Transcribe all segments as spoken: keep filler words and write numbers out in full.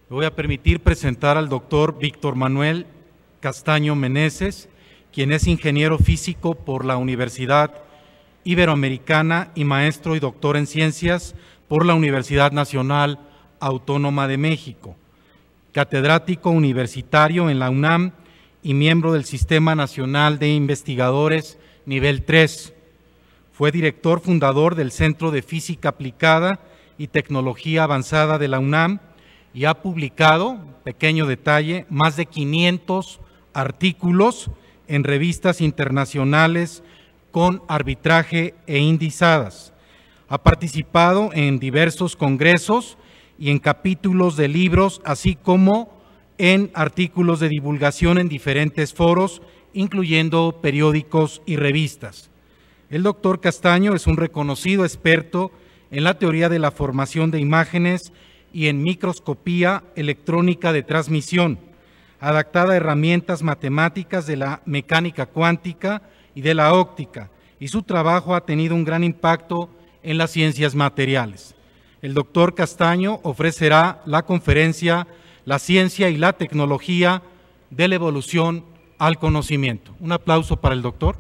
Me voy a permitir presentar al doctor Víctor Manuel Castaño Meneses, quien es ingeniero físico por la Universidad Iberoamericana y maestro y doctor en ciencias por la Universidad Nacional Autónoma de México, catedrático universitario en la UNAM y miembro del Sistema Nacional de Investigadores Nivel tres. Fue director fundador del Centro de Física Aplicada y Tecnología Avanzada de la UNAM y ha publicado, pequeño detalle, más de quinientos artículos en revistas internacionales con arbitraje e indizadas. Ha participado en diversos congresos y en capítulos de libros, así como en artículos de divulgación en diferentes foros, incluyendo periódicos y revistas. El doctor Castaño es un reconocido experto en la teoría de la formación de imágenes y en microscopía electrónica de transmisión, adaptada a herramientas matemáticas de la mecánica cuántica y de la óptica, y su trabajo ha tenido un gran impacto en las ciencias materiales. El doctor Castaño ofrecerá la conferencia La ciencia y la tecnología de la evolución al conocimiento. Un aplauso para el doctor.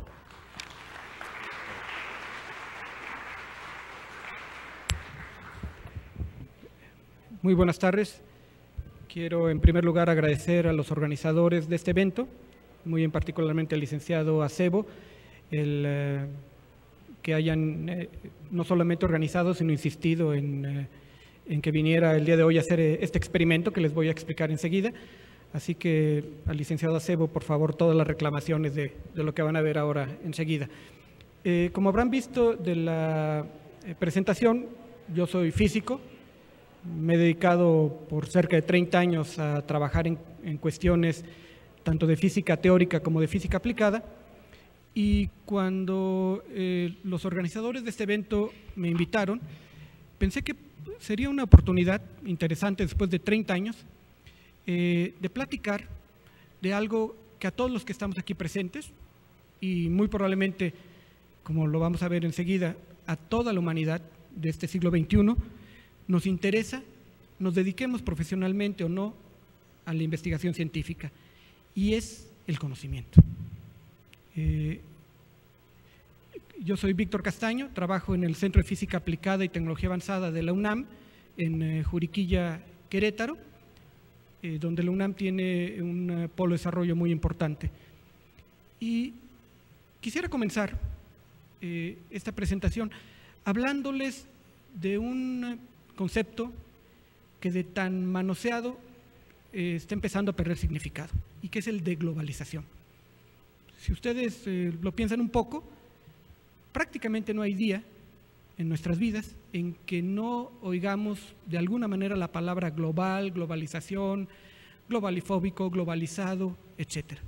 Muy buenas tardes. Quiero en primer lugar agradecer a los organizadores de este evento, muy en particularmente al licenciado Acebo, el eh, que hayan eh, no solamente organizado, sino insistido en, eh, en que viniera el día de hoy a hacer eh, este experimento que les voy a explicar enseguida. Así que al licenciado Acebo, por favor, todas las reclamaciones de, de lo que van a ver ahora enseguida. Eh, como habrán visto de la eh, presentación, yo soy físico. Me he dedicado por cerca de treinta años a trabajar en, en cuestiones tanto de física teórica como de física aplicada, y cuando eh, los organizadores de este evento me invitaron, pensé que sería una oportunidad interesante después de treinta años eh, de platicar de algo que a todos los que estamos aquí presentes, y muy probablemente, como lo vamos a ver enseguida, a toda la humanidad de este siglo veintiuno, nos interesa, nos dediquemos profesionalmente o no a la investigación científica, y es el conocimiento. Eh, yo soy Víctor Castaño, trabajo en el Centro de Física Aplicada y Tecnología Avanzada de la UNAM, en eh, Juriquilla, Querétaro, eh, donde la UNAM tiene un uh, polo de desarrollo muy importante. Y quisiera comenzar eh, esta presentación hablándoles de un concepto que de tan manoseado eh, está empezando a perder significado, y que es el de globalización. Si ustedes eh, lo piensan un poco, prácticamente no hay día en nuestras vidas en que no oigamos de alguna manera la palabra global, globalización, globalifóbico, globalizado, etcétera.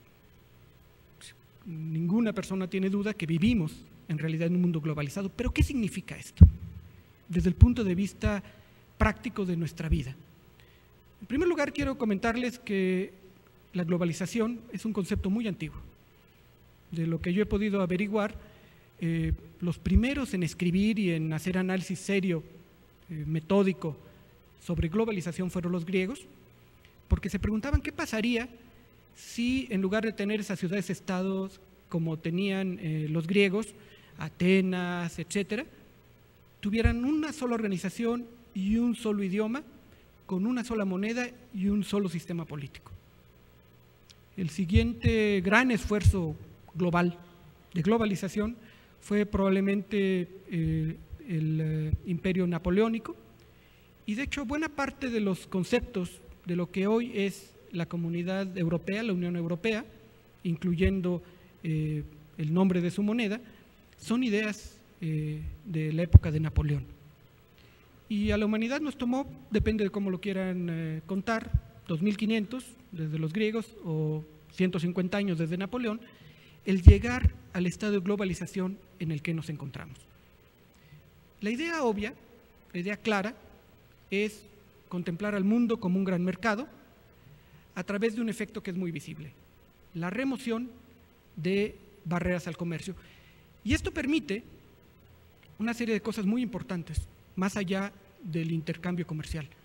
Ninguna persona tiene duda que vivimos en realidad en un mundo globalizado, pero ¿qué significa esto desde el punto de vista práctico de nuestra vida? En primer lugar, quiero comentarles que la globalización es un concepto muy antiguo. De lo que yo he podido averiguar, eh, los primeros en escribir y en hacer análisis serio, eh, metódico, sobre globalización fueron los griegos, porque se preguntaban qué pasaría si en lugar de tener esas ciudades-estados como tenían eh, los griegos, Atenas, etcétera, tuvieran una sola organización y un solo idioma, con una sola moneda y un solo sistema político. El siguiente gran esfuerzo global de globalización fue probablemente eh, el eh, imperio napoleónico, y de hecho buena parte de los conceptos de lo que hoy es la Comunidad Europea, la Unión Europea, incluyendo eh, el nombre de su moneda, son ideas eh, de la época de Napoleón. Y a la humanidad nos tomó, depende de cómo lo quieran eh, contar, dos mil quinientos desde los griegos o ciento cincuenta años desde Napoleón, el llegar al estado de globalización en el que nos encontramos. La idea obvia, la idea clara, es contemplar al mundo como un gran mercado a través de un efecto que es muy visible, la remoción de barreras al comercio. Y esto permite una serie de cosas muy importantes, más allá del intercambio comercial.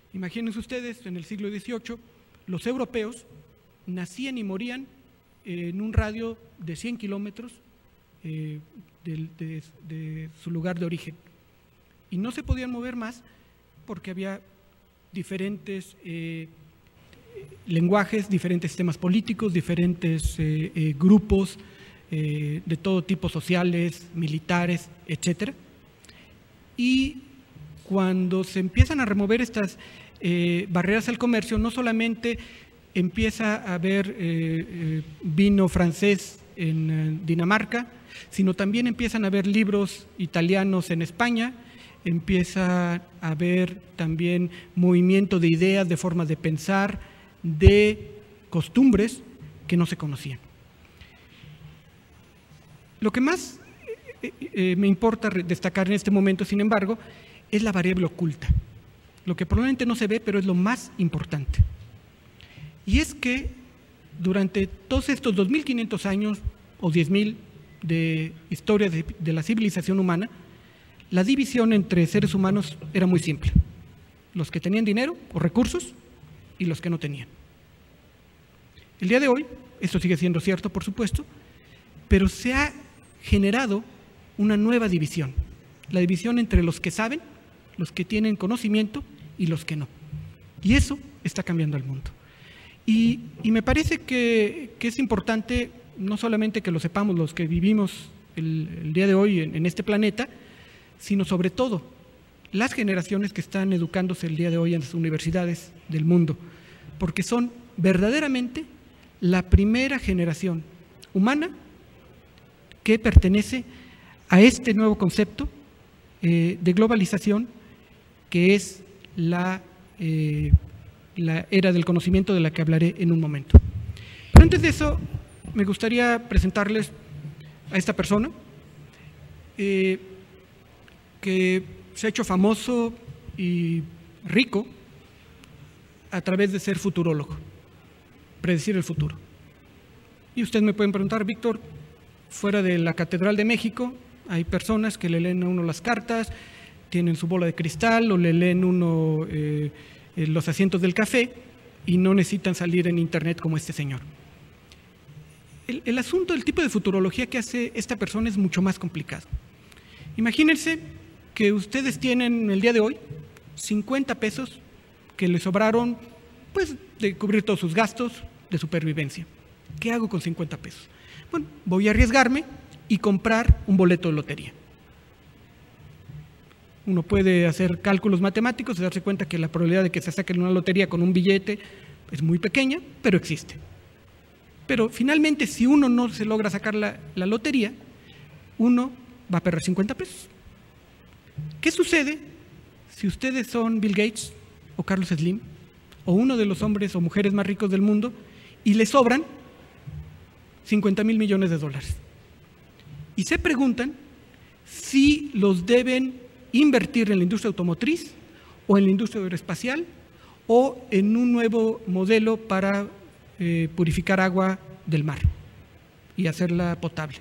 Imagínense ustedes, en el siglo dieciocho, los europeos nacían y morían en un radio de cien kilómetros eh, de, de, de su lugar de origen. Y no se podían mover más porque había diferentes eh, lenguajes, diferentes sistemas políticos, diferentes eh, eh, grupos eh, de todo tipo, sociales, militares, etcétera. Y cuando se empiezan a remover estas eh, barreras al comercio, no solamente empieza a haber eh, eh, vino francés en eh, Dinamarca, sino también empiezan a haber libros italianos en España, empieza a haber también movimiento de ideas, de formas de pensar, de costumbres que no se conocían. Lo que más eh, eh, me importa destacar en este momento, sin embargo, es la variable oculta. Lo que probablemente no se ve, pero es lo más importante. Y es que durante todos estos dos mil quinientos años o diez mil de historia de, de la civilización humana, la división entre seres humanos era muy simple. Los que tenían dinero o recursos y los que no tenían. El día de hoy, esto sigue siendo cierto, por supuesto, pero se ha generado una nueva división. La división entre los que saben, los que tienen conocimiento y los que no. Y eso está cambiando el mundo. Y, y me parece que, que es importante no solamente que lo sepamos los que vivimos el, el día de hoy en, en este planeta, sino sobre todo las generaciones que están educándose el día de hoy en las universidades del mundo, porque son verdaderamente la primera generación humana que pertenece a este nuevo concepto eh, de globalización, que es la, eh, la era del conocimiento de la que hablaré en un momento. Pero antes de eso, me gustaría presentarles a esta persona eh, que se ha hecho famoso y rico a través de ser futurólogo, predecir el futuro. Y ustedes me pueden preguntar, Víctor, fuera de la Catedral de México hay personas que le leen a uno las cartas, tienen su bola de cristal o le leen uno eh, los asientos del café y no necesitan salir en internet como este señor. El, el asunto, el tipo de futurología que hace esta persona es mucho más complicado. Imagínense que ustedes tienen el día de hoy cincuenta pesos que les sobraron pues de cubrir todos sus gastos de supervivencia. ¿Qué hago con cincuenta pesos? Bueno, voy a arriesgarme y comprar un boleto de lotería. Uno puede hacer cálculos matemáticos y darse cuenta que la probabilidad de que se saque una lotería con un billete es muy pequeña, pero existe. Pero finalmente, si uno no se logra sacar la, la lotería, uno va a perder cincuenta pesos. ¿Qué sucede si ustedes son Bill Gates o Carlos Slim o uno de los hombres o mujeres más ricos del mundo y les sobran cincuenta mil millones de dólares? Y se preguntan si los deben invertir en la industria automotriz o en la industria aeroespacial o en un nuevo modelo para eh, purificar agua del mar y hacerla potable.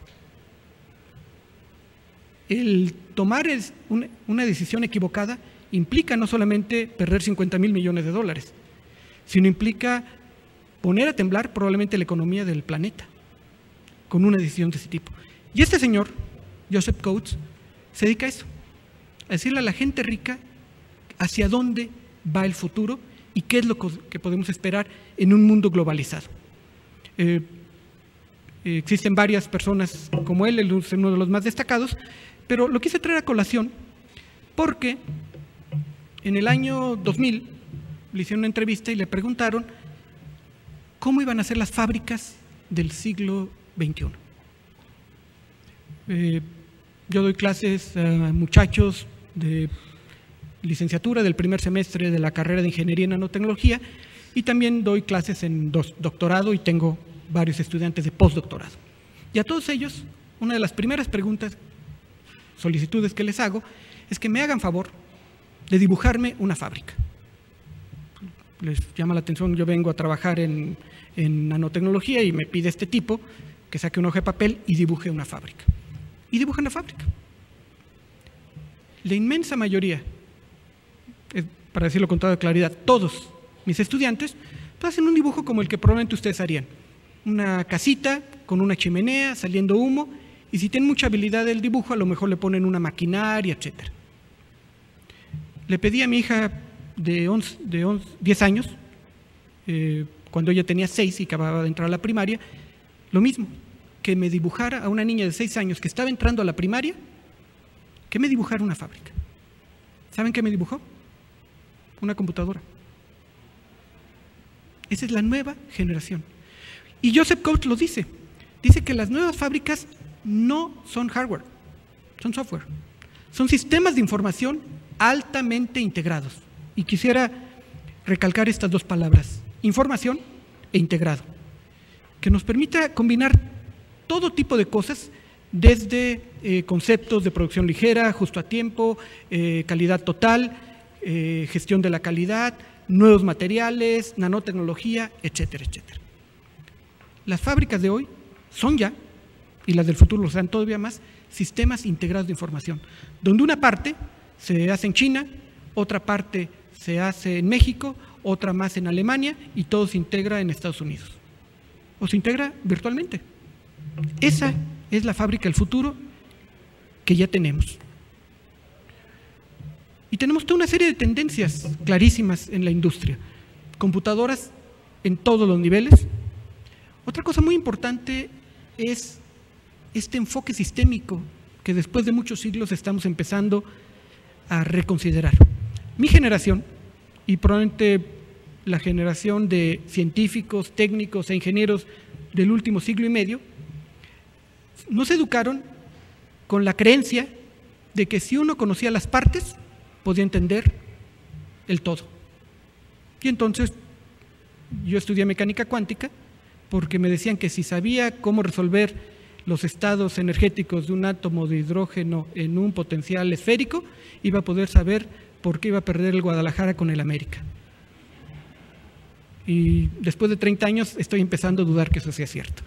El tomar es una, una decisión equivocada implica no solamente perder cincuenta mil millones de dólares, sino implica poner a temblar probablemente la economía del planeta con una decisión de ese tipo. Y este señor, Joseph Coates, se dedica a eso, a decirle a la gente rica hacia dónde va el futuro y qué es lo que podemos esperar en un mundo globalizado. Eh, existen varias personas como él, él es uno de los más destacados, pero lo quise traer a colación porque en el año dos mil le hicieron una entrevista y le preguntaron cómo iban a ser las fábricas del siglo veintiuno. Eh, yo doy clases a muchachos de licenciatura del primer semestre de la carrera de Ingeniería en Nanotecnología y también doy clases en dos, doctorado y tengo varios estudiantes de postdoctorado. Y a todos ellos, una de las primeras preguntas, solicitudes que les hago, es que me hagan favor de dibujarme una fábrica. Les llama la atención, yo vengo a trabajar en, en nanotecnología y me pide este tipo que saque una hoja de papel y dibuje una fábrica. Y dibujan la fábrica. La inmensa mayoría, para decirlo con toda claridad, todos mis estudiantes pues hacen un dibujo como el que probablemente ustedes harían. Una casita con una chimenea, saliendo humo, y si tienen mucha habilidad del dibujo, a lo mejor le ponen una maquinaria, etcétera. Le pedí a mi hija de, once, de once, diez años, eh, cuando ella tenía seis y acababa de entrar a la primaria, lo mismo, que me dibujara a una niña de seis años que estaba entrando a la primaria, que me dibujara una fábrica. ¿Saben qué me dibujó? Una computadora. Esa es la nueva generación. Y Joseph Coates lo dice. Dice que las nuevas fábricas no son hardware, son software. Son sistemas de información altamente integrados. Y quisiera recalcar estas dos palabras, información e integrado, que nos permita combinar todo tipo de cosas, desde eh, conceptos de producción ligera, justo a tiempo, eh, calidad total, eh, gestión de la calidad, nuevos materiales, nanotecnología, etcétera, etcétera. Las fábricas de hoy son ya, y las del futuro lo serán todavía más, sistemas integrados de información, donde una parte se hace en China, otra parte se hace en México, otra más en Alemania, y todo se integra en Estados Unidos. O se integra virtualmente. Esa es la fábrica del futuro que ya tenemos. Y tenemos toda una serie de tendencias clarísimas en la industria. Computadoras en todos los niveles. Otra cosa muy importante es este enfoque sistémico que después de muchos siglos estamos empezando a reconsiderar. Mi generación, y probablemente la generación de científicos, técnicos e ingenieros del último siglo y medio, nos educaron con la creencia de que si uno conocía las partes, podía entender el todo. Y entonces yo estudié mecánica cuántica porque me decían que si sabía cómo resolver los estados energéticos de un átomo de hidrógeno en un potencial esférico, iba a poder saber por qué iba a perder el Guadalajara con el América. Y después de treinta años estoy empezando a dudar que eso sea cierto.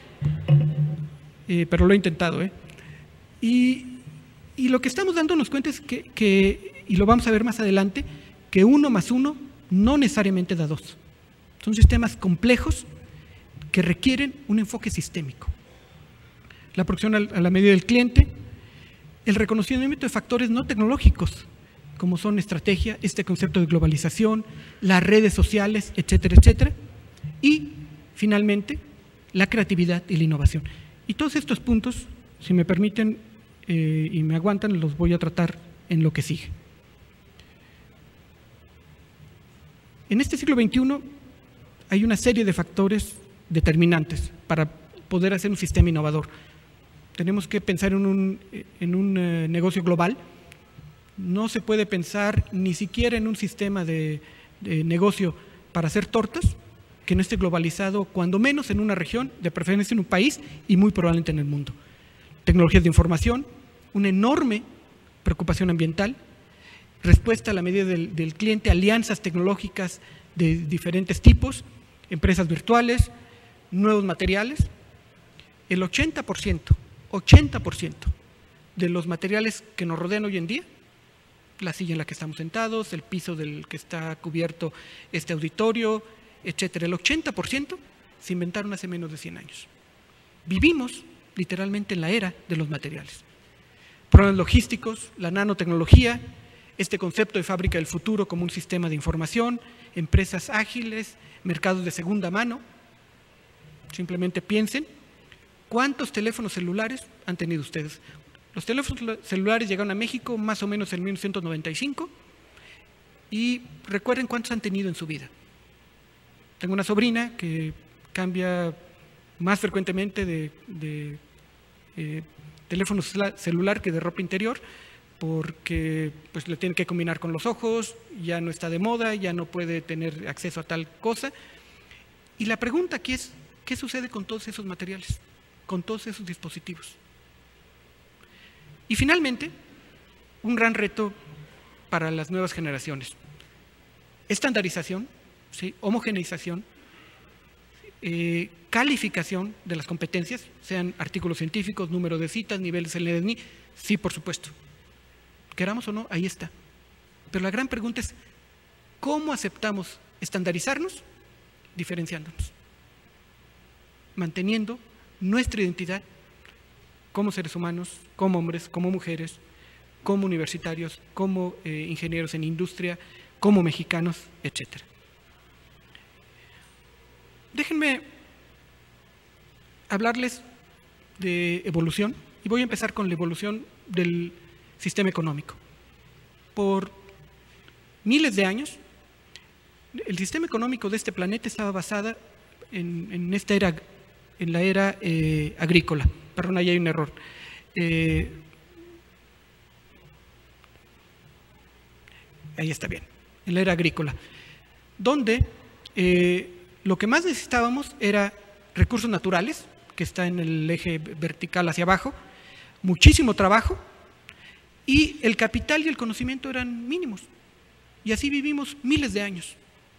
Eh, pero lo he intentado. ¿eh? Y, y lo que estamos dándonos cuenta es que, que, y lo vamos a ver más adelante, que uno más uno no necesariamente da dos. Son sistemas complejos que requieren un enfoque sistémico. La producción a la medida del cliente, el reconocimiento de factores no tecnológicos, como son estrategia, este concepto de globalización, las redes sociales, etcétera, etcétera, y finalmente la creatividad y la innovación. Y todos estos puntos, si me permiten eh, y me aguantan, los voy a tratar en lo que sigue. En este siglo veintiuno hay una serie de factores determinantes para poder hacer un sistema innovador. Tenemos que pensar en un, en un eh, negocio global. No se puede pensar ni siquiera en un sistema de, de negocio para hacer tortas que no esté globalizado, cuando menos en una región, de preferencia en un país y muy probablemente en el mundo. Tecnologías de información, una enorme preocupación ambiental, respuesta a la medida del, del cliente, alianzas tecnológicas de diferentes tipos, empresas virtuales, nuevos materiales. El ochenta por ciento, ochenta por ciento de los materiales que nos rodean hoy en día, la silla en la que estamos sentados, el piso del que está cubierto este auditorio, etcétera, el ochenta por ciento se inventaron hace menos de cien años. Vivimos literalmente en la era de los materiales. Problemas logísticos, la nanotecnología, este concepto de fábrica del futuro como un sistema de información, empresas ágiles, mercados de segunda mano. Simplemente piensen, ¿cuántos teléfonos celulares han tenido ustedes? Los teléfonos celulares llegaron a México más o menos en mil novecientos noventa y cinco y recuerden cuántos han tenido en su vida. Tengo una sobrina que cambia más frecuentemente de, de eh, teléfono celular que de ropa interior, porque pues, le tiene que combinar con los ojos, ya no está de moda, ya no puede tener acceso a tal cosa. Y la pregunta aquí es, ¿qué sucede con todos esos materiales, con todos esos dispositivos? Y finalmente, un gran reto para las nuevas generaciones. Estandarización, ¿sí? Homogeneización, eh, calificación de las competencias, sean artículos científicos, número de citas, niveles L D N I, sí, por supuesto. Queramos o no, ahí está. Pero la gran pregunta es, ¿Cómo aceptamos estandarizarnos? Diferenciándonos, manteniendo nuestra identidad como seres humanos, como hombres, como mujeres, como universitarios, como eh, ingenieros en industria, como mexicanos, etcétera. Déjenme hablarles de evolución y voy a empezar con la evolución del sistema económico. Por miles de años, el sistema económico de este planeta estaba basado en, en esta era, en la era eh, agrícola. Perdón, ahí hay un error. Eh, ahí está bien, en la era agrícola, donde eh, lo que más necesitábamos era recursos naturales, que está en el eje vertical hacia abajo, muchísimo trabajo, y el capital y el conocimiento eran mínimos. Y así vivimos miles de años.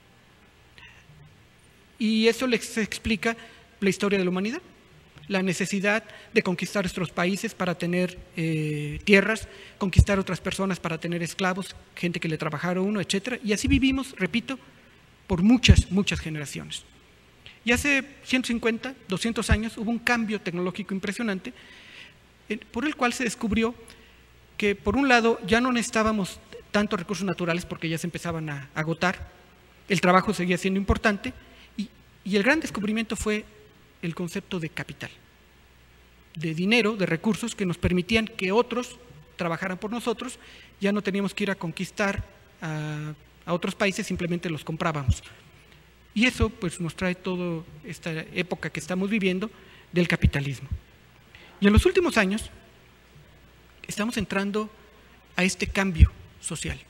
Y eso les explica la historia de la humanidad, la necesidad de conquistar nuestros países para tener eh, tierras, conquistar otras personas para tener esclavos, gente que le trabajara a uno, etcétera. Y así vivimos, repito, por muchas, muchas generaciones. Y hace ciento cincuenta, doscientos años hubo un cambio tecnológico impresionante eh, por el cual se descubrió que, por un lado, ya no necesitábamos tantos recursos naturales porque ya se empezaban a agotar, el trabajo seguía siendo importante, y, y el gran descubrimiento fue el concepto de capital, de dinero, de recursos que nos permitían que otros trabajaran por nosotros. Ya no teníamos que ir a conquistar a, a otros países, simplemente los comprábamos. Y eso pues nos trae toda esta época que estamos viviendo del capitalismo. Y en los últimos años estamos entrando a este cambio social.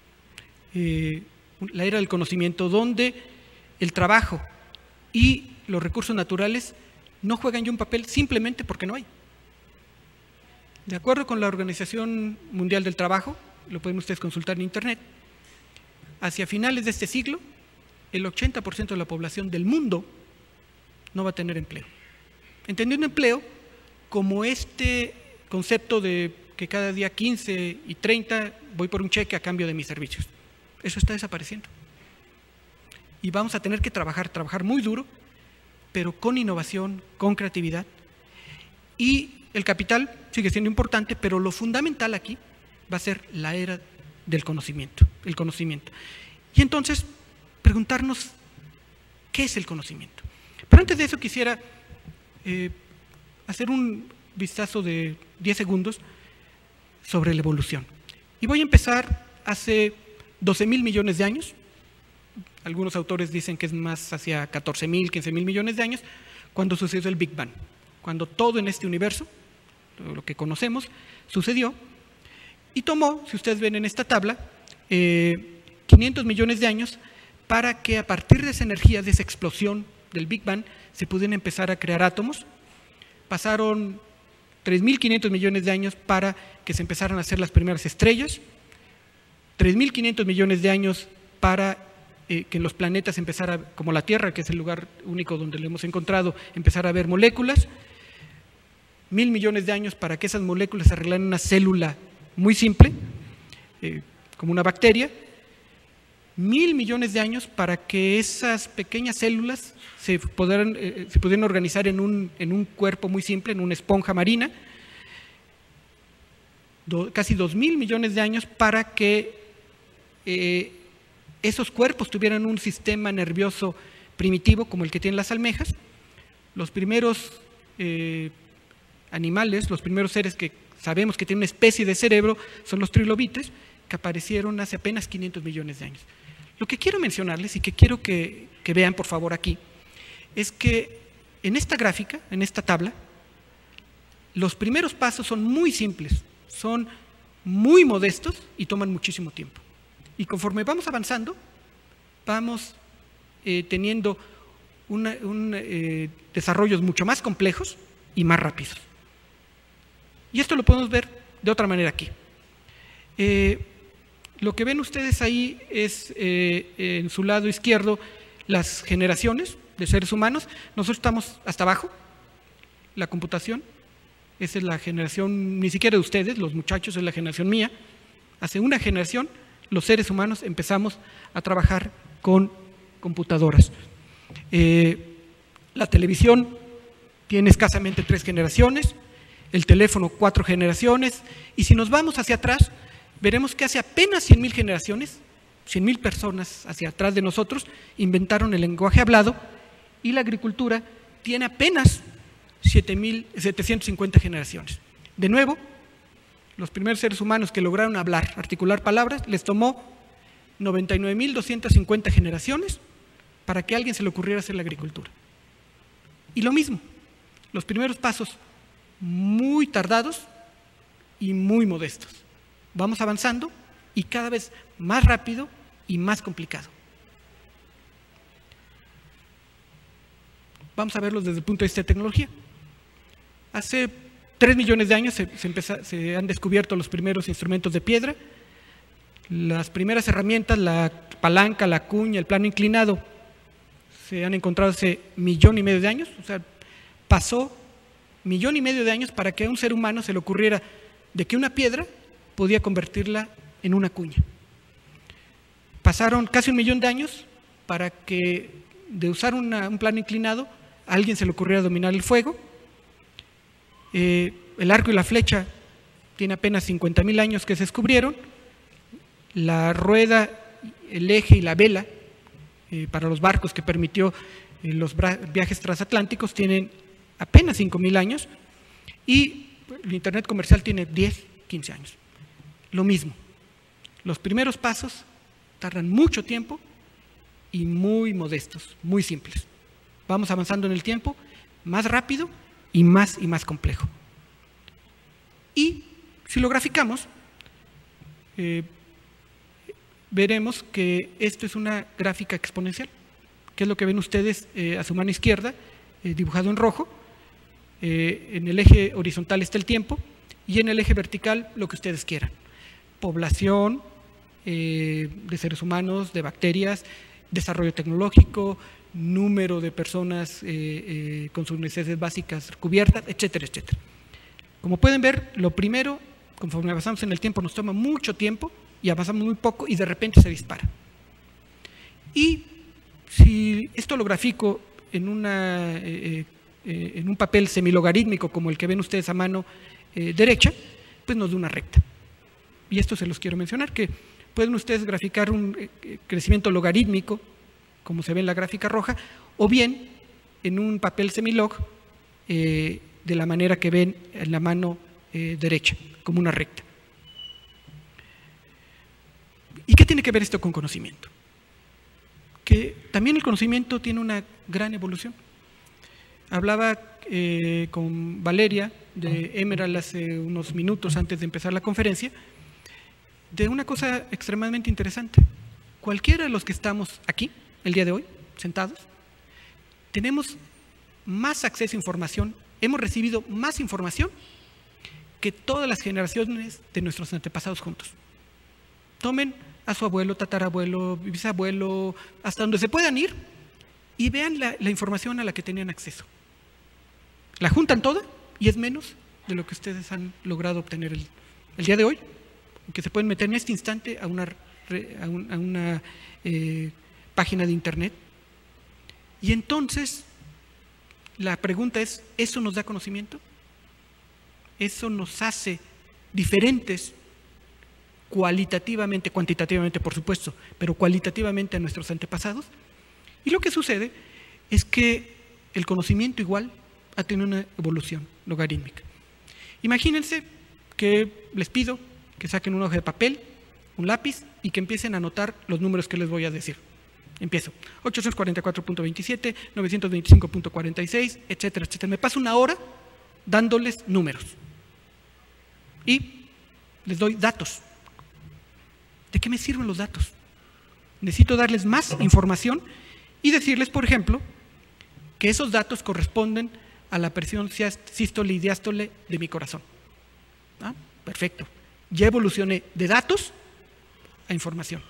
Eh, la era del conocimiento, donde el trabajo y los recursos naturales no juegan ya un papel simplemente porque no hay. De acuerdo con la Organización Mundial del Trabajo, lo pueden ustedes consultar en internet, hacia finales de este siglo, el ochenta por ciento de la población del mundo no va a tener empleo. Entendiendo empleo como este concepto de que cada día quince y treinta voy por un cheque a cambio de mis servicios. Eso está desapareciendo. Y vamos a tener que trabajar, trabajar muy duro, pero con innovación, con creatividad. Y el capital sigue siendo importante, pero lo fundamental aquí va a ser la era del conocimiento, el conocimiento. Y entonces, preguntarnos, ¿qué es el conocimiento? Pero antes de eso quisiera eh, hacer un vistazo de diez segundos sobre la evolución. Y voy a empezar hace doce mil millones de años. Algunos autores dicen que es más hacia catorce mil, quince mil millones de años, cuando sucedió el Big Bang, cuando todo en este universo, lo que conocemos, sucedió y tomó, si ustedes ven en esta tabla, eh, quinientos millones de años para que a partir de esa energía, de esa explosión del Big Bang, se pudieran empezar a crear átomos. Pasaron tres mil quinientos millones de años para que se empezaran a hacer las primeras estrellas, tres mil quinientos millones de años para eh, que en los planetas empezara, como la Tierra, que es el lugar único donde lo hemos encontrado, empezar a ver moléculas, mil millones de años para que esas moléculas se arreglaran en una célula muy simple, eh, como una bacteria, mil millones de años para que esas pequeñas células se pudieran, eh, se pudieran organizar en un, en un cuerpo muy simple, en una esponja marina, do, casi dos mil millones de años para que eh, esos cuerpos tuvieran un sistema nervioso primitivo como el que tienen las almejas. Los primeros eh, animales, los primeros seres que sabemos que tienen una especie de cerebro son los trilobites, que aparecieron hace apenas quinientos millones de años. Lo que quiero mencionarles y que quiero que, que vean por favor aquí es que en esta gráfica, en esta tabla, los primeros pasos son muy simples, son muy modestos y toman muchísimo tiempo. Y conforme vamos avanzando, vamos eh, teniendo una, un, eh, desarrollos mucho más complejos y más rápidos. Y esto lo podemos ver de otra manera aquí. Eh, Lo que ven ustedes ahí es eh, en su lado izquierdo las generaciones de seres humanos. Nosotros estamos hasta abajo, la computación. Esa es la generación, ni siquiera de ustedes, los muchachos, es la generación mía. Hace una generación los seres humanos empezamos a trabajar con computadoras. Eh, la televisión tiene escasamente tres generaciones, el teléfono cuatro generaciones, y si nos vamos hacia atrás, veremos que hace apenas cien mil generaciones, cien mil personas hacia atrás de nosotros, inventaron el lenguaje hablado, y la agricultura tiene apenas siete mil setecientas cincuenta generaciones. De nuevo, los primeros seres humanos que lograron hablar, articular palabras, les tomó noventa y nueve mil doscientas cincuenta generaciones para que a alguien se le ocurriera hacer la agricultura. Y lo mismo, los primeros pasos muy tardados y muy modestos. Vamos avanzando y cada vez más rápido y más complicado. Vamos a verlos desde el punto de vista de tecnología. Hace tres millones de años se, se, empezó, se han descubierto los primeros instrumentos de piedra. Las primeras herramientas, la palanca, la cuña, el plano inclinado, se han encontrado hace millón y medio de años. O sea, pasó millón y medio de años para que a un ser humano se le ocurriera de que una piedra podía convertirla en una cuña. Pasaron casi un millón de años para que de usar una, un plano inclinado a alguien se le ocurriera dominar el fuego. Eh, el arco y la flecha tiene apenas cincuenta mil años que se descubrieron. La rueda, el eje y la vela eh, para los barcos que permitió eh, los viajes transatlánticos tienen apenas cinco mil años, y el Internet comercial tiene diez, quince años. Lo mismo, los primeros pasos tardan mucho tiempo y muy modestos, muy simples. Vamos avanzando en el tiempo, más rápido y más y más complejo. Y si lo graficamos, eh, veremos que esto es una gráfica exponencial, que es lo que ven ustedes eh, a su mano izquierda, eh, dibujado en rojo. Eh, en el eje horizontal está el tiempo y en el eje vertical lo que ustedes quieran. Población eh, de seres humanos, de bacterias, desarrollo tecnológico, número de personas eh, eh, con sus necesidades básicas cubiertas, etcétera, etcétera. Como pueden ver, lo primero, conforme avanzamos en el tiempo, nos toma mucho tiempo y avanzamos muy poco y de repente se dispara. Y si esto lo grafico en una... Eh, Eh, en un papel semilogarítmico como el que ven ustedes a mano eh, derecha, pues nos da una recta. Y esto se los quiero mencionar, que pueden ustedes graficar un eh, crecimiento logarítmico, como se ve en la gráfica roja, o bien en un papel semilog eh, de la manera que ven en la mano eh, derecha, como una recta. ¿Y qué tiene que ver esto con conocimiento? Que también el conocimiento tiene una gran evolución. Hablaba eh, con Valeria de Emerald hace unos minutos antes de empezar la conferencia de una cosa extremadamente interesante. Cualquiera de los que estamos aquí el día de hoy, sentados, tenemos más acceso a información, hemos recibido más información que todas las generaciones de nuestros antepasados juntos. Tomen a su abuelo, tatarabuelo, bisabuelo, hasta donde se puedan ir y vean la, la información a la que tenían acceso. La juntan toda y es menos de lo que ustedes han logrado obtener el, el día de hoy, que se pueden meter en este instante a una, a un, a una eh, página de internet. Y entonces la pregunta es, ¿eso nos da conocimiento? ¿Eso nos hace diferentes cualitativamente, cuantitativamente por supuesto, pero cualitativamente a nuestros antepasados? Y lo que sucede es que el conocimiento igual ha tenido una evolución logarítmica. Imagínense que les pido que saquen una hoja de papel, un lápiz y que empiecen a anotar los números que les voy a decir. Empiezo. ochocientos cuarenta y cuatro punto veintisiete, novecientos veinticinco punto cuarenta y seis, etcétera, etcétera. Me paso una hora dándoles números. Y les doy datos. ¿De qué me sirven los datos? Necesito darles más información y decirles, por ejemplo, que esos datos corresponden a la presión sístole y diástole de mi corazón. ¿Ah? Perfecto. Ya evolucioné de datos a información.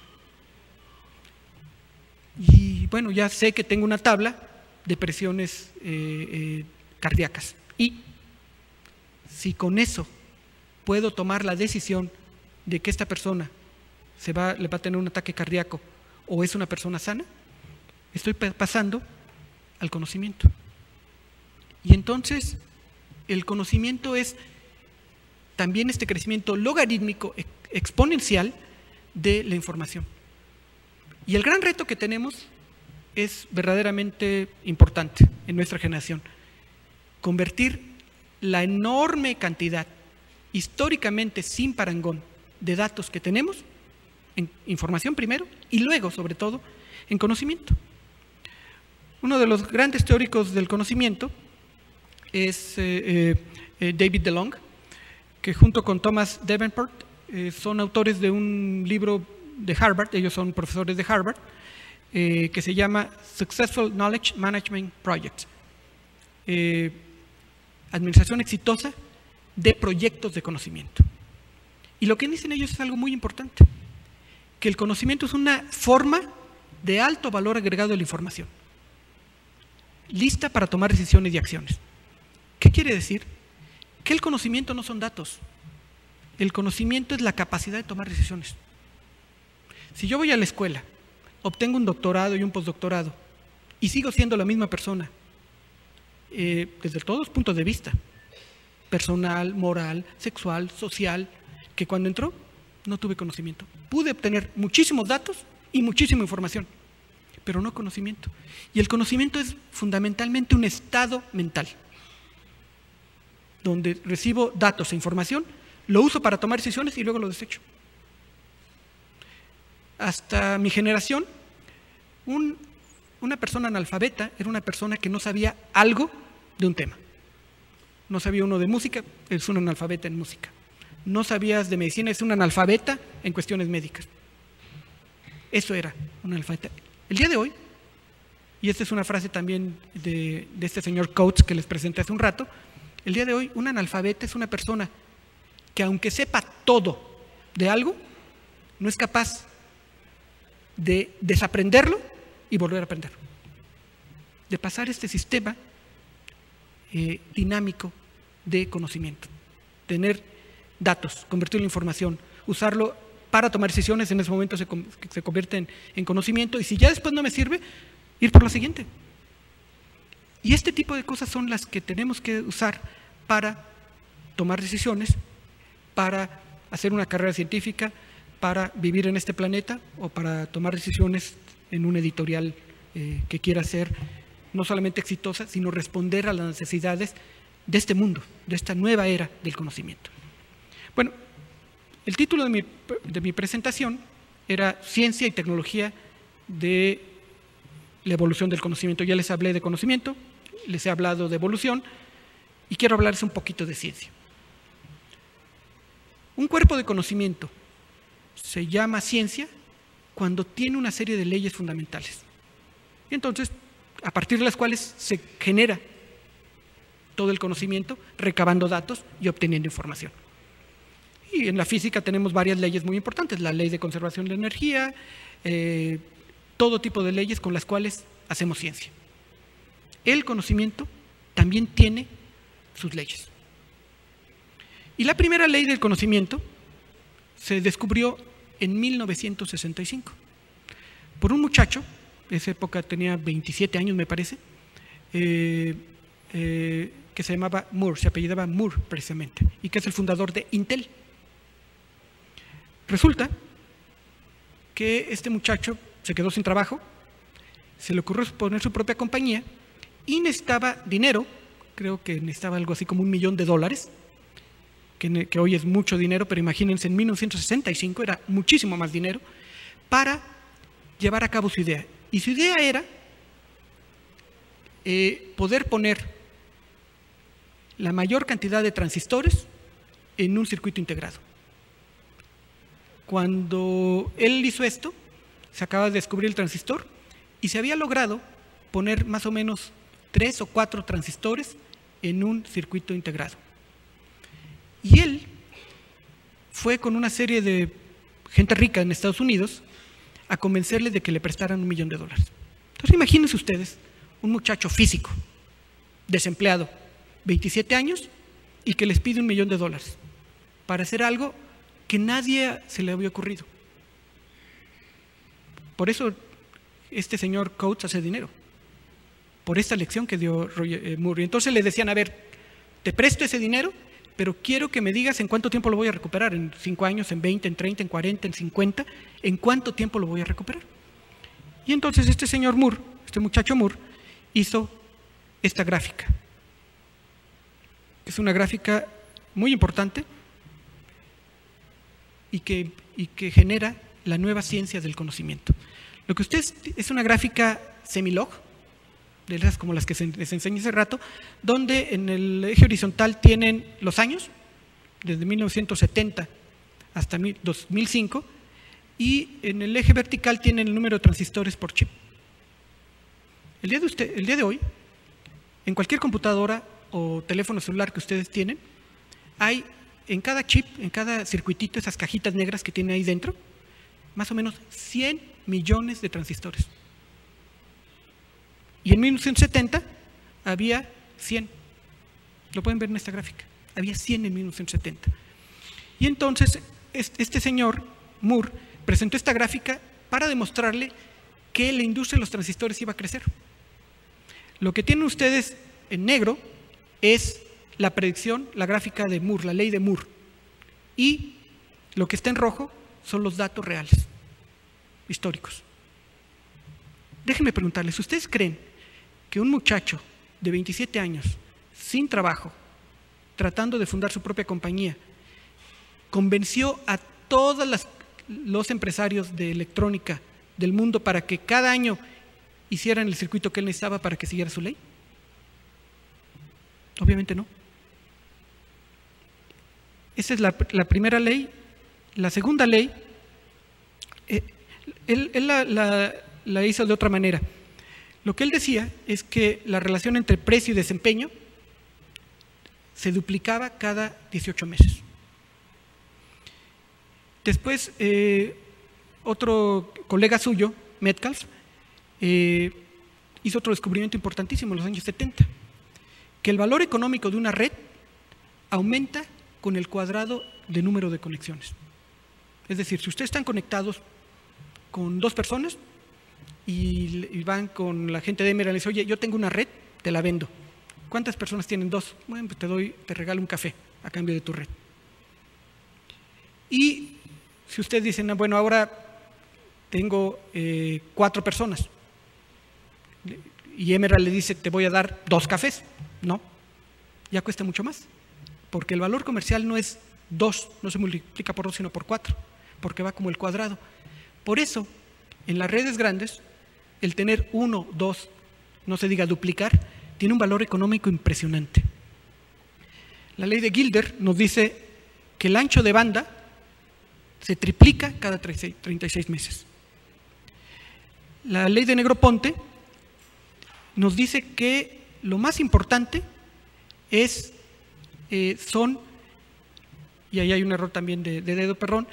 Y bueno, ya sé que tengo una tabla de presiones eh, eh, cardíacas. Y si con eso puedo tomar la decisión de que esta persona se va, le va a tener un ataque cardíaco o es una persona sana, estoy pasando al conocimiento. Y entonces el conocimiento es también este crecimiento logarítmico exponencial de la información. Y el gran reto que tenemos es verdaderamente importante en nuestra generación: convertir la enorme cantidad, históricamente sin parangón, de datos que tenemos en información primero y luego, sobre todo, en conocimiento. Uno de los grandes teóricos del conocimiento es eh, eh, David DeLong, que junto con Thomas Davenport eh, son autores de un libro de Harvard, ellos son profesores de Harvard, eh, que se llama Successful Knowledge Management Projects, eh, administración exitosa de proyectos de conocimiento. Y lo que dicen ellos es algo muy importante, que el conocimiento es una forma de alto valor agregado de la información, lista para tomar decisiones y acciones. ¿Qué quiere decir? Que el conocimiento no son datos, el conocimiento es la capacidad de tomar decisiones. Si yo voy a la escuela, obtengo un doctorado y un postdoctorado y sigo siendo la misma persona, eh, desde todos los puntos de vista, personal, moral, sexual, social, que cuando entró no tuve conocimiento. Pude obtener muchísimos datos y muchísima información, pero no conocimiento. Y el conocimiento es fundamentalmente un estado mental, donde recibo datos e información, lo uso para tomar decisiones y luego lo desecho. Hasta mi generación, un, una persona analfabeta era una persona que no sabía algo de un tema. No sabía uno de música, es un analfabeta en música. No sabías de medicina, es un analfabeta en cuestiones médicas. Eso era un analfabeta. El día de hoy, y esta es una frase también de, de este señor Coates que les presenté hace un rato, el día de hoy un analfabeta es una persona que aunque sepa todo de algo, no es capaz de desaprenderlo y volver a aprenderlo. De pasar este sistema eh, dinámico de conocimiento. Tener datos, convertirlo en información, usarlo para tomar decisiones, en ese momento se, se convierte en, en conocimiento, y si ya después no me sirve, ir por la siguiente. Y este tipo de cosas son las que tenemos que usar para tomar decisiones, para hacer una carrera científica, para vivir en este planeta o para tomar decisiones en una editorial eh, que quiera ser no solamente exitosa, sino responder a las necesidades de este mundo, de esta nueva era del conocimiento. Bueno, el título de mi, de mi presentación era Ciencia y Tecnología de la Evolución del Conocimiento. Ya les hablé de conocimiento, les he hablado de evolución y quiero hablarles un poquito de ciencia. Un cuerpo de conocimiento se llama ciencia cuando tiene una serie de leyes fundamentales. Y entonces, a partir de las cuales se genera todo el conocimiento, recabando datos y obteniendo información. Y en la física tenemos varias leyes muy importantes, la ley de conservación de energía, eh, todo tipo de leyes con las cuales hacemos ciencia. El conocimiento también tiene sus leyes. Y la primera ley del conocimiento se descubrió en mil novecientos sesenta y cinco por un muchacho, en esa época tenía veintisiete años me parece, eh, eh, que se llamaba Moore, se apellidaba Moore precisamente, y que es el fundador de Intel. Resulta que este muchacho se quedó sin trabajo, se le ocurrió poner su propia compañía y necesitaba dinero, creo que necesitaba algo así como un millón de dólares, que, que hoy es mucho dinero, pero imagínense, en mil novecientos sesenta y cinco era muchísimo más dinero, para llevar a cabo su idea. Y su idea era eh, poder poner la mayor cantidad de transistores en un circuito integrado. Cuando él hizo esto, se acaba de descubrir el transistor y se había logrado poner más o menos tres o cuatro transistores en un circuito integrado. Y él fue con una serie de gente rica en Estados Unidos a convencerles de que le prestaran un millón de dólares. Entonces imagínense ustedes un muchacho físico, desempleado, veintisiete años, y que les pide un millón de dólares para hacer algo que nadie se le había ocurrido. Por eso este señor Coates hace dinero, por esta lección que dio Roger, eh, Moore. Y entonces le decían, a ver, te presto ese dinero, pero quiero que me digas en cuánto tiempo lo voy a recuperar, en cinco años, en veinte, en treinta, en cuarenta, en cincuenta, en cuánto tiempo lo voy a recuperar. Y entonces este señor Moore, este muchacho Moore, hizo esta gráfica. Es una gráfica muy importante y que, y que genera la nueva ciencia del conocimiento. Lo que ustedes es una gráfica semilog, de esas como las que se, les enseñé hace rato, donde en el eje horizontal tienen los años, desde mil novecientos setenta hasta dos mil cinco, y en el eje vertical tienen el número de transistores por chip. El día de, usted, el día de hoy, en cualquier computadora o teléfono celular que ustedes tienen, hay en cada chip, en cada circuitito, esas cajitas negras que tiene ahí dentro, más o menos cien millones de transistores. Y en mil novecientos setenta había cien. Lo pueden ver en esta gráfica. Había cien en mil novecientos setenta. Y entonces este señor Moore presentó esta gráfica para demostrarle que la industria de los transistores iba a crecer. Lo que tienen ustedes en negro es la predicción, la gráfica de Moore, la ley de Moore. Y lo que está en rojo son los datos reales, históricos. Déjenme preguntarles, ¿ustedes creen que un muchacho de veintisiete años, sin trabajo, tratando de fundar su propia compañía, convenció a todos las, los empresarios de electrónica del mundo para que cada año hicieran el circuito que él necesitaba para que siguiera su ley? Obviamente no. Esa es la, la primera ley. La segunda ley, eh, él, él la, la, la hizo de otra manera. Lo que él decía es que la relación entre precio y desempeño se duplicaba cada dieciocho meses. Después, eh, otro colega suyo, Metcalfe, eh, hizo otro descubrimiento importantísimo en los años setenta, que el valor económico de una red aumenta con el cuadrado de número de conexiones. Es decir, si ustedes están conectados con dos personas y, y van con la gente de Emerald y les dice, oye, yo tengo una red, te la vendo. ¿Cuántas personas tienen dos? Bueno, pues te doy, te regalo un café a cambio de tu red. Y si ustedes dicen, ah, bueno, ahora tengo eh, cuatro personas y Emerald le dice, te voy a dar dos cafés. No, ya cuesta mucho más, porque el valor comercial no es dos, no se multiplica por dos, sino por cuatro, porque va como el cuadrado. Por eso, en las redes grandes, el tener uno, dos, no se diga duplicar, tiene un valor económico impresionante. La ley de Gilder nos dice que el ancho de banda se triplica cada treinta y seis meses. La ley de Negroponte nos dice que lo más importante es, eh, son, y ahí hay un error también de, de dedo, perdón,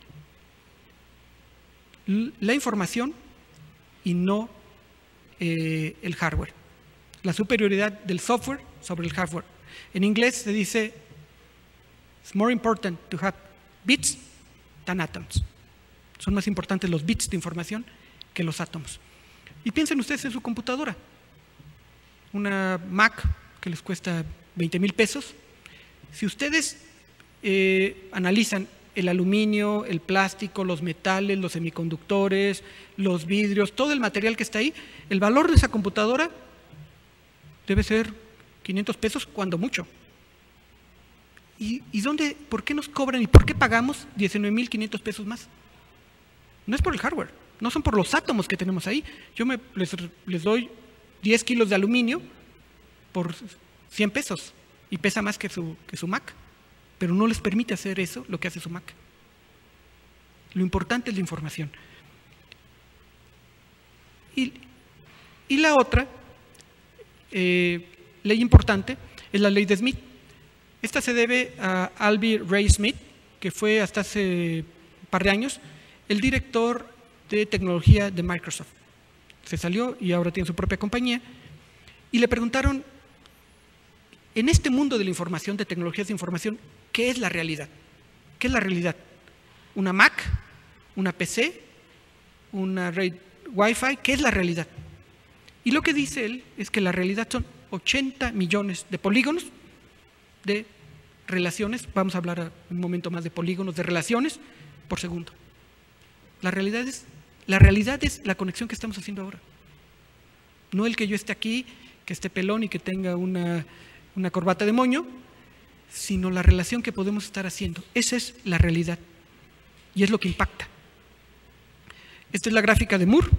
la información y no eh, el hardware. La superioridad del software sobre el hardware. En inglés se dice, it's more important to have bits than atoms. Son más importantes los bits de información que los átomos. Y piensen ustedes en su computadora. Una Mac que les cuesta veinte mil pesos. Si ustedes eh, analizan el aluminio, el plástico, los metales, los semiconductores, los vidrios, todo el material que está ahí, el valor de esa computadora debe ser quinientos pesos cuando mucho. ¿Y, y dónde, por qué nos cobran y por qué pagamos diecinueve mil quinientos pesos más? No es por el hardware, no son por los átomos que tenemos ahí. Yo me, les, les doy diez kilos de aluminio por cien pesos y pesa más que su, que su Mac, pero no les permite hacer eso lo que hace su Mac. Lo importante es la información. Y, y la otra eh, ley importante es la ley de Smith. Esta se debe a Alvy Ray Smith, que fue hasta hace un par de años el director de tecnología de Microsoft. Se salió y ahora tiene su propia compañía. Y le preguntaron, en este mundo de la información, de tecnologías de información, ¿qué es la realidad? ¿Qué es la realidad? ¿Una Mac? ¿Una P C? una red Wi-Fi, ¿qué es la realidad? Y lo que dice él es que la realidad son ochenta millones de polígonos de relaciones, vamos a hablar un momento más de polígonos, de relaciones por segundo. La realidad es, la realidad es la conexión que estamos haciendo ahora. No el que yo esté aquí, que esté pelón y que tenga una, una corbata de moño, sino la relación que podemos estar haciendo. Esa es la realidad y es lo que impacta. Esta es la gráfica de Moore.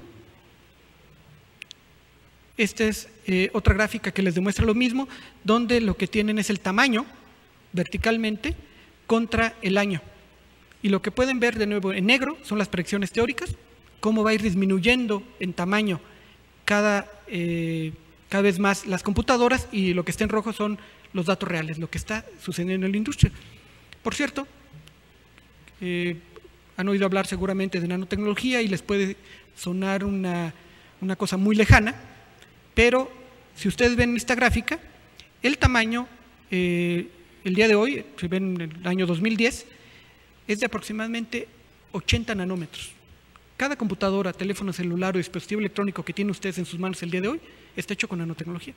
Esta es eh, otra gráfica que les demuestra lo mismo, donde lo que tienen es el tamaño verticalmente contra el año. Y lo que pueden ver de nuevo en negro son las predicciones teóricas, cómo va a ir disminuyendo en tamaño cada, eh, cada vez más las computadoras, y lo que está en rojo son los datos reales, lo que está sucediendo en la industria. Por cierto, eh, han oído hablar seguramente de nanotecnología y les puede sonar una, una cosa muy lejana, pero si ustedes ven esta gráfica, el tamaño, eh, el día de hoy, si ven el año dos mil diez, es de aproximadamente ochenta nanómetros. Cada computadora, teléfono celular o dispositivo electrónico que tienen ustedes en sus manos el día de hoy está hecho con nanotecnología.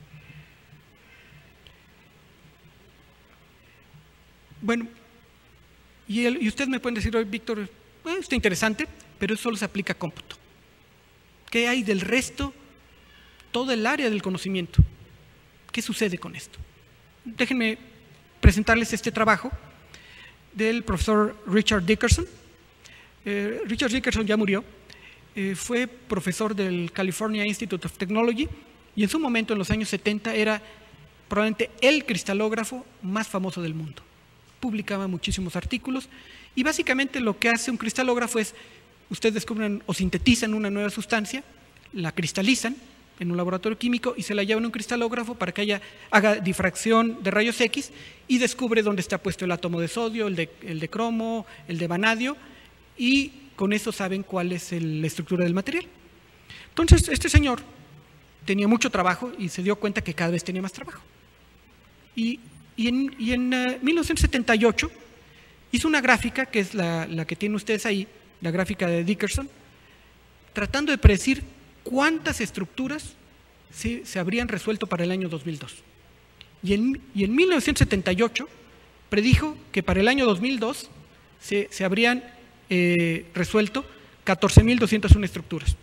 Bueno, y, el, y ustedes me pueden decir hoy, Víctor, eh, está interesante, pero eso solo se aplica a cómputo. ¿Qué hay del resto? Todo el área del conocimiento. ¿Qué sucede con esto? Déjenme presentarles este trabajo del profesor Richard Dickerson. Eh, Richard Dickerson ya murió, eh, fue profesor del California Institute of Technology y en su momento, en los años setenta, era probablemente el cristalógrafo más famoso del mundo. Publicaba muchísimos artículos y básicamente lo que hace un cristalógrafo es, ustedes descubren o sintetizan una nueva sustancia, la cristalizan en un laboratorio químico y se la llevan a un cristalógrafo para que haya, haga difracción de rayos X y descubre dónde está puesto el átomo de sodio, el de, el de cromo, el de vanadio, y con eso saben cuál es el, la estructura del material. Entonces, este señor tenía mucho trabajo y se dio cuenta que cada vez tenía más trabajo. Y, y en, y en uh, mil novecientos setenta y ocho hizo una gráfica, que es la, la que tienen ustedes ahí, la gráfica de Dickerson, tratando de predecir cuántas estructuras se, se habrían resuelto para el año dos mil dos. Y en, y en mil novecientos setenta y ocho predijo que para el año dos mil dos se, se habrían eh, resuelto catorce mil doscientas una estructuras.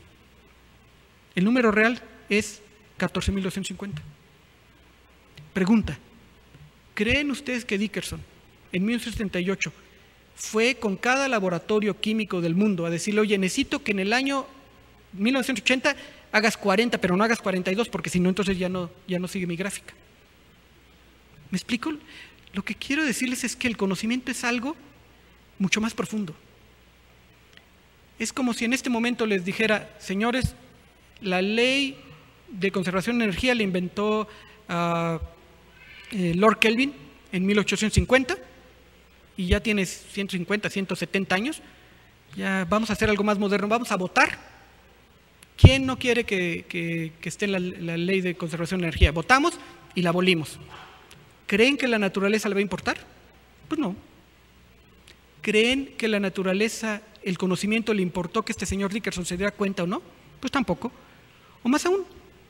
El número real es catorce mil doscientos cincuenta. Pregunta, ¿creen ustedes que Dickerson en mil novecientos setenta y ocho fue con cada laboratorio químico del mundo a decirle, oye, necesito que en el año mil novecientos ochenta hagas cuarenta, pero no hagas cuarenta y dos, porque si no, entonces ya no, ya no sigue mi gráfica? ¿Me explico? Lo que quiero decirles es que el conocimiento es algo mucho más profundo. Es como si en este momento les dijera, señores, la ley de conservación de energía la inventó uh, eh, Lord Kelvin en mil ochocientos cincuenta y ya tiene ciento cincuenta, ciento setenta años. Ya vamos a hacer algo más moderno, vamos a votar. ¿Quién no quiere que, que, que esté en la, la ley de conservación de energía? Votamos y la abolimos. ¿Creen que la naturaleza le va a importar? Pues no. ¿Creen que la naturaleza, el conocimiento le importó que este señor Dickerson se diera cuenta o no? Pues tampoco. O más aún,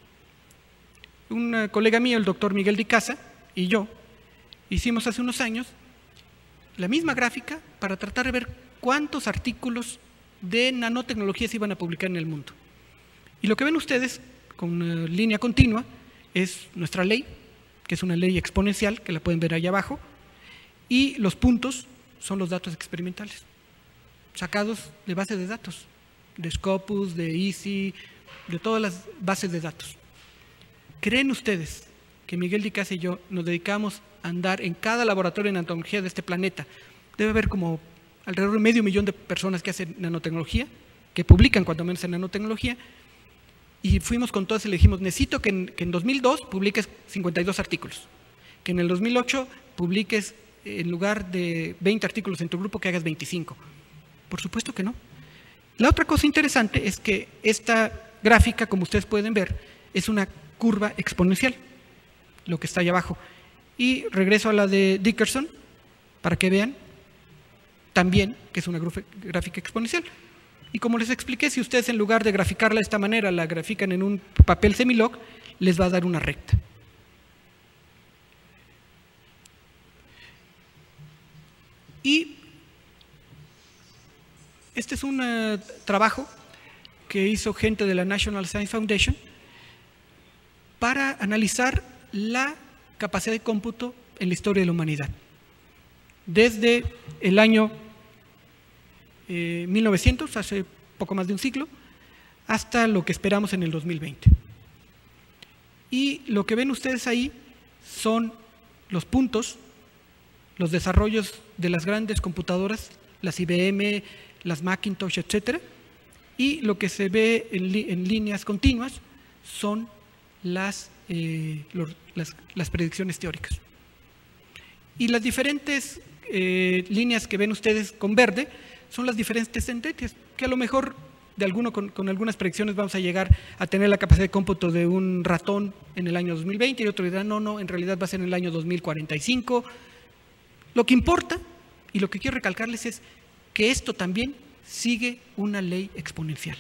un colega mío, el doctor Miguel de Casa, y yo, hicimos hace unos años la misma gráfica para tratar de ver cuántos artículos de nanotecnología se iban a publicar en el mundo. Y lo que ven ustedes con una línea continua es nuestra ley, que es una ley exponencial, que la pueden ver ahí abajo, y los puntos son los datos experimentales, sacados de bases de datos, de Scopus, de I S I, de todas las bases de datos. ¿Creen ustedes que Miguel de Casa y yo nos dedicamos a andar en cada laboratorio de nanotecnología de este planeta? Debe haber como alrededor de medio millón de personas que hacen nanotecnología, que publican cuanto menos en nanotecnología, y fuimos con todas y le dijimos, necesito que en, que en dos mil dos publiques cincuenta y dos artículos, que en el dos mil ocho publiques, en lugar de veinte artículos en tu grupo, que hagas veinticinco. Por supuesto que no. La otra cosa interesante es que esta gráfica, como ustedes pueden ver, es una curva exponencial, lo que está ahí abajo. Y regreso a la de Dickerson, para que vean también que es una gráfica exponencial. Y como les expliqué, si ustedes en lugar de graficarla de esta manera, la grafican en un papel semilog, les va a dar una recta. Y este es un uh, trabajo que hizo gente de la National Science Foundation para analizar la capacidad de cómputo en la historia de la humanidad. Desde el año eh, mil novecientos, hace poco más de un siglo, hasta lo que esperamos en el dos mil veinte. Y lo que ven ustedes ahí son los puntos, los desarrollos de las grandes computadoras, las I B M, las Macintosh, etcétera, y lo que se ve en, en líneas continuas son las, eh, los, las, las predicciones teóricas. Y las diferentes eh, líneas que ven ustedes con verde son las diferentes tendencias, que a lo mejor de alguno, con, con algunas predicciones vamos a llegar a tener la capacidad de cómputo de un ratón en el año dos mil veinte, y otro dirá, no, no, en realidad va a ser en el año dos mil cuarenta y cinco. Lo que importa, y lo que quiero recalcarles, es que esto también sigue una ley exponencial.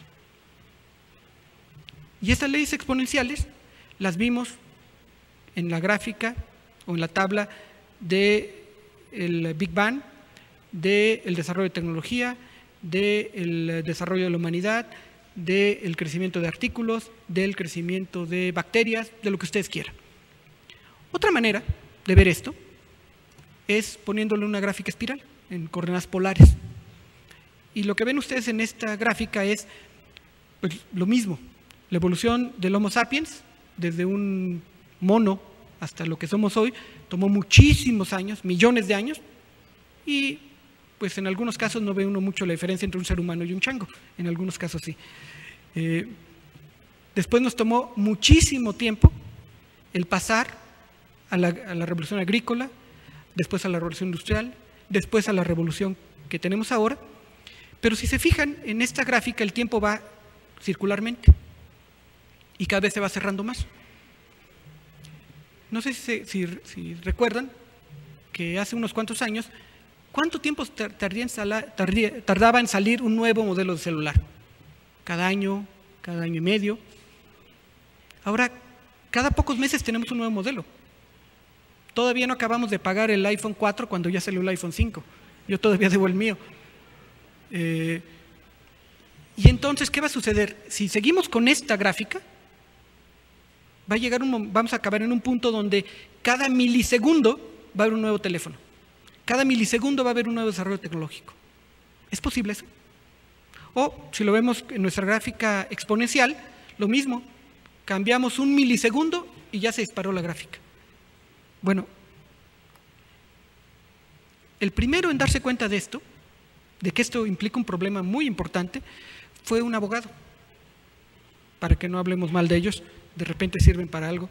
Y estas leyes exponenciales las vimos en la gráfica o en la tabla del Big Bang, del desarrollo de tecnología, del desarrollo de la humanidad, del crecimiento de artículos, del crecimiento de bacterias, de lo que ustedes quieran. Otra manera de ver esto es poniéndole una gráfica espiral en coordenadas polares. Y lo que ven ustedes en esta gráfica es pues, lo mismo, la evolución del Homo sapiens, desde un mono hasta lo que somos hoy, tomó muchísimos años, millones de años, y pues en algunos casos no ve uno mucho la diferencia entre un ser humano y un chango, en algunos casos sí. Eh, después nos tomó muchísimo tiempo el pasar a la, a la revolución agrícola, después a la revolución industrial, después a la revolución que tenemos ahora, pero si se fijan en esta gráfica el tiempo va circularmente y cada vez se va cerrando más. No sé si, si, si recuerdan que hace unos cuantos años, ¿cuánto tiempo tardía en sala, tardía, tardaba en salir un nuevo modelo de celular? Cada año, cada año y medio. Ahora, cada pocos meses tenemos un nuevo modelo. Todavía no acabamos de pagar el iPhone cuatro cuando ya salió el iPhone cinco. Yo todavía debo el mío. Eh, y entonces, ¿qué va a suceder? Si seguimos con esta gráfica, va a llegar un, vamos a acabar en un punto donde cada milisegundo va a haber un nuevo teléfono. Cada milisegundo va a haber un nuevo desarrollo tecnológico. ¿Es posible eso? O, si lo vemos en nuestra gráfica exponencial, lo mismo. Cambiamos un milisegundo y ya se disparó la gráfica. Bueno, el primero en darse cuenta de esto, de que esto implica un problema muy importante, fue un abogado. Para que no hablemos mal de ellos, de repente sirven para algo.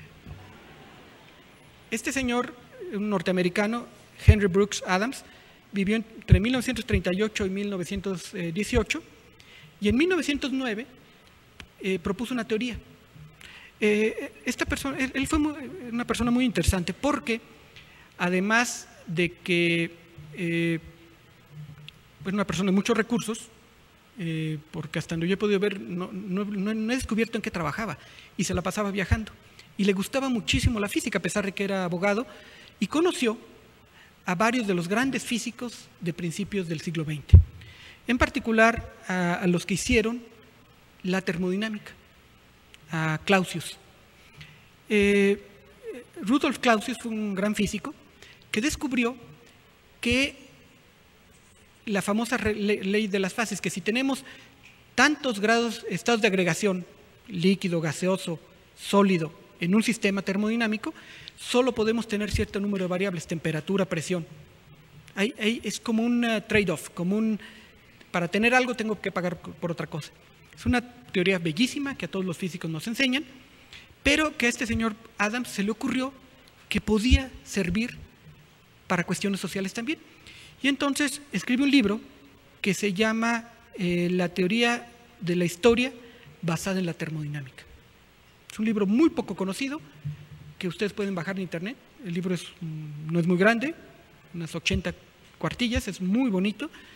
Este señor, un norteamericano, Henry Brooks Adams, vivió entre mil novecientos treinta y ocho y mil novecientos dieciocho, y en mil novecientos nueve eh, propuso una teoría. Eh, esta persona, él, él fue muy, una persona muy interesante porque, además de que eh, pues una persona de muchos recursos, eh, porque hasta donde yo he podido ver, no, no, no, no he descubierto en qué trabajaba, y se la pasaba viajando. Y le gustaba muchísimo la física, a pesar de que era abogado, y conoció a varios de los grandes físicos de principios del siglo veinte. En particular, a, a los que hicieron la termodinámica, a Clausius. Eh, Rudolf Clausius fue un gran físico que descubrió que la famosa ley de las fases, que si tenemos tantos grados, estados de agregación, líquido, gaseoso, sólido, en un sistema termodinámico, solo podemos tener cierto número de variables, temperatura, presión. Ahí, ahí es como un trade-off, como un, para tener algo tengo que pagar por otra cosa. Es una teoría bellísima que a todos los físicos nos enseñan, pero que a este señor Adams se le ocurrió que podía servir para cuestiones sociales también. Y entonces escribe un libro que se llama eh, La teoría de la historia basada en la termodinámica. Es un libro muy poco conocido, que ustedes pueden bajar en internet. El libro es, no es muy grande, unas ochenta cuartillas, es muy bonito,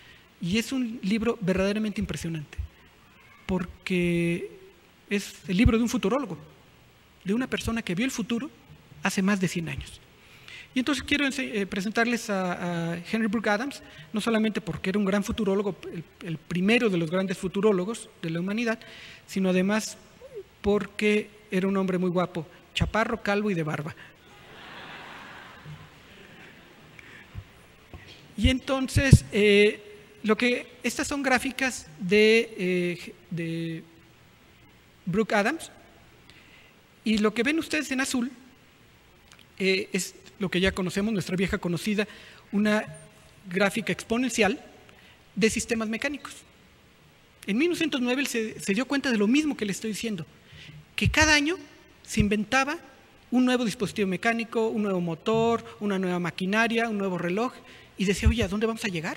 Y es un libro verdaderamente impresionante, porque es el libro de un futurólogo, de una persona que vio el futuro hace más de cien años. Y entonces quiero eh, presentarles a, a Henry Brooke Adams, no solamente porque era un gran futurólogo, el, el primero de los grandes futurólogos de la humanidad, sino además porque era un hombre muy guapo, chaparro, calvo y de barba. Y entonces, eh, lo que, estas son gráficas de, eh, de Brooke Adams, y lo que ven ustedes en azul eh, es lo que ya conocemos, nuestra vieja conocida, una gráfica exponencial de sistemas mecánicos. En mil novecientos nueve él se, se dio cuenta de lo mismo que le estoy diciendo, que cada año se inventaba un nuevo dispositivo mecánico, un nuevo motor, una nueva maquinaria, un nuevo reloj, y decía, oye, ¿a dónde vamos a llegar?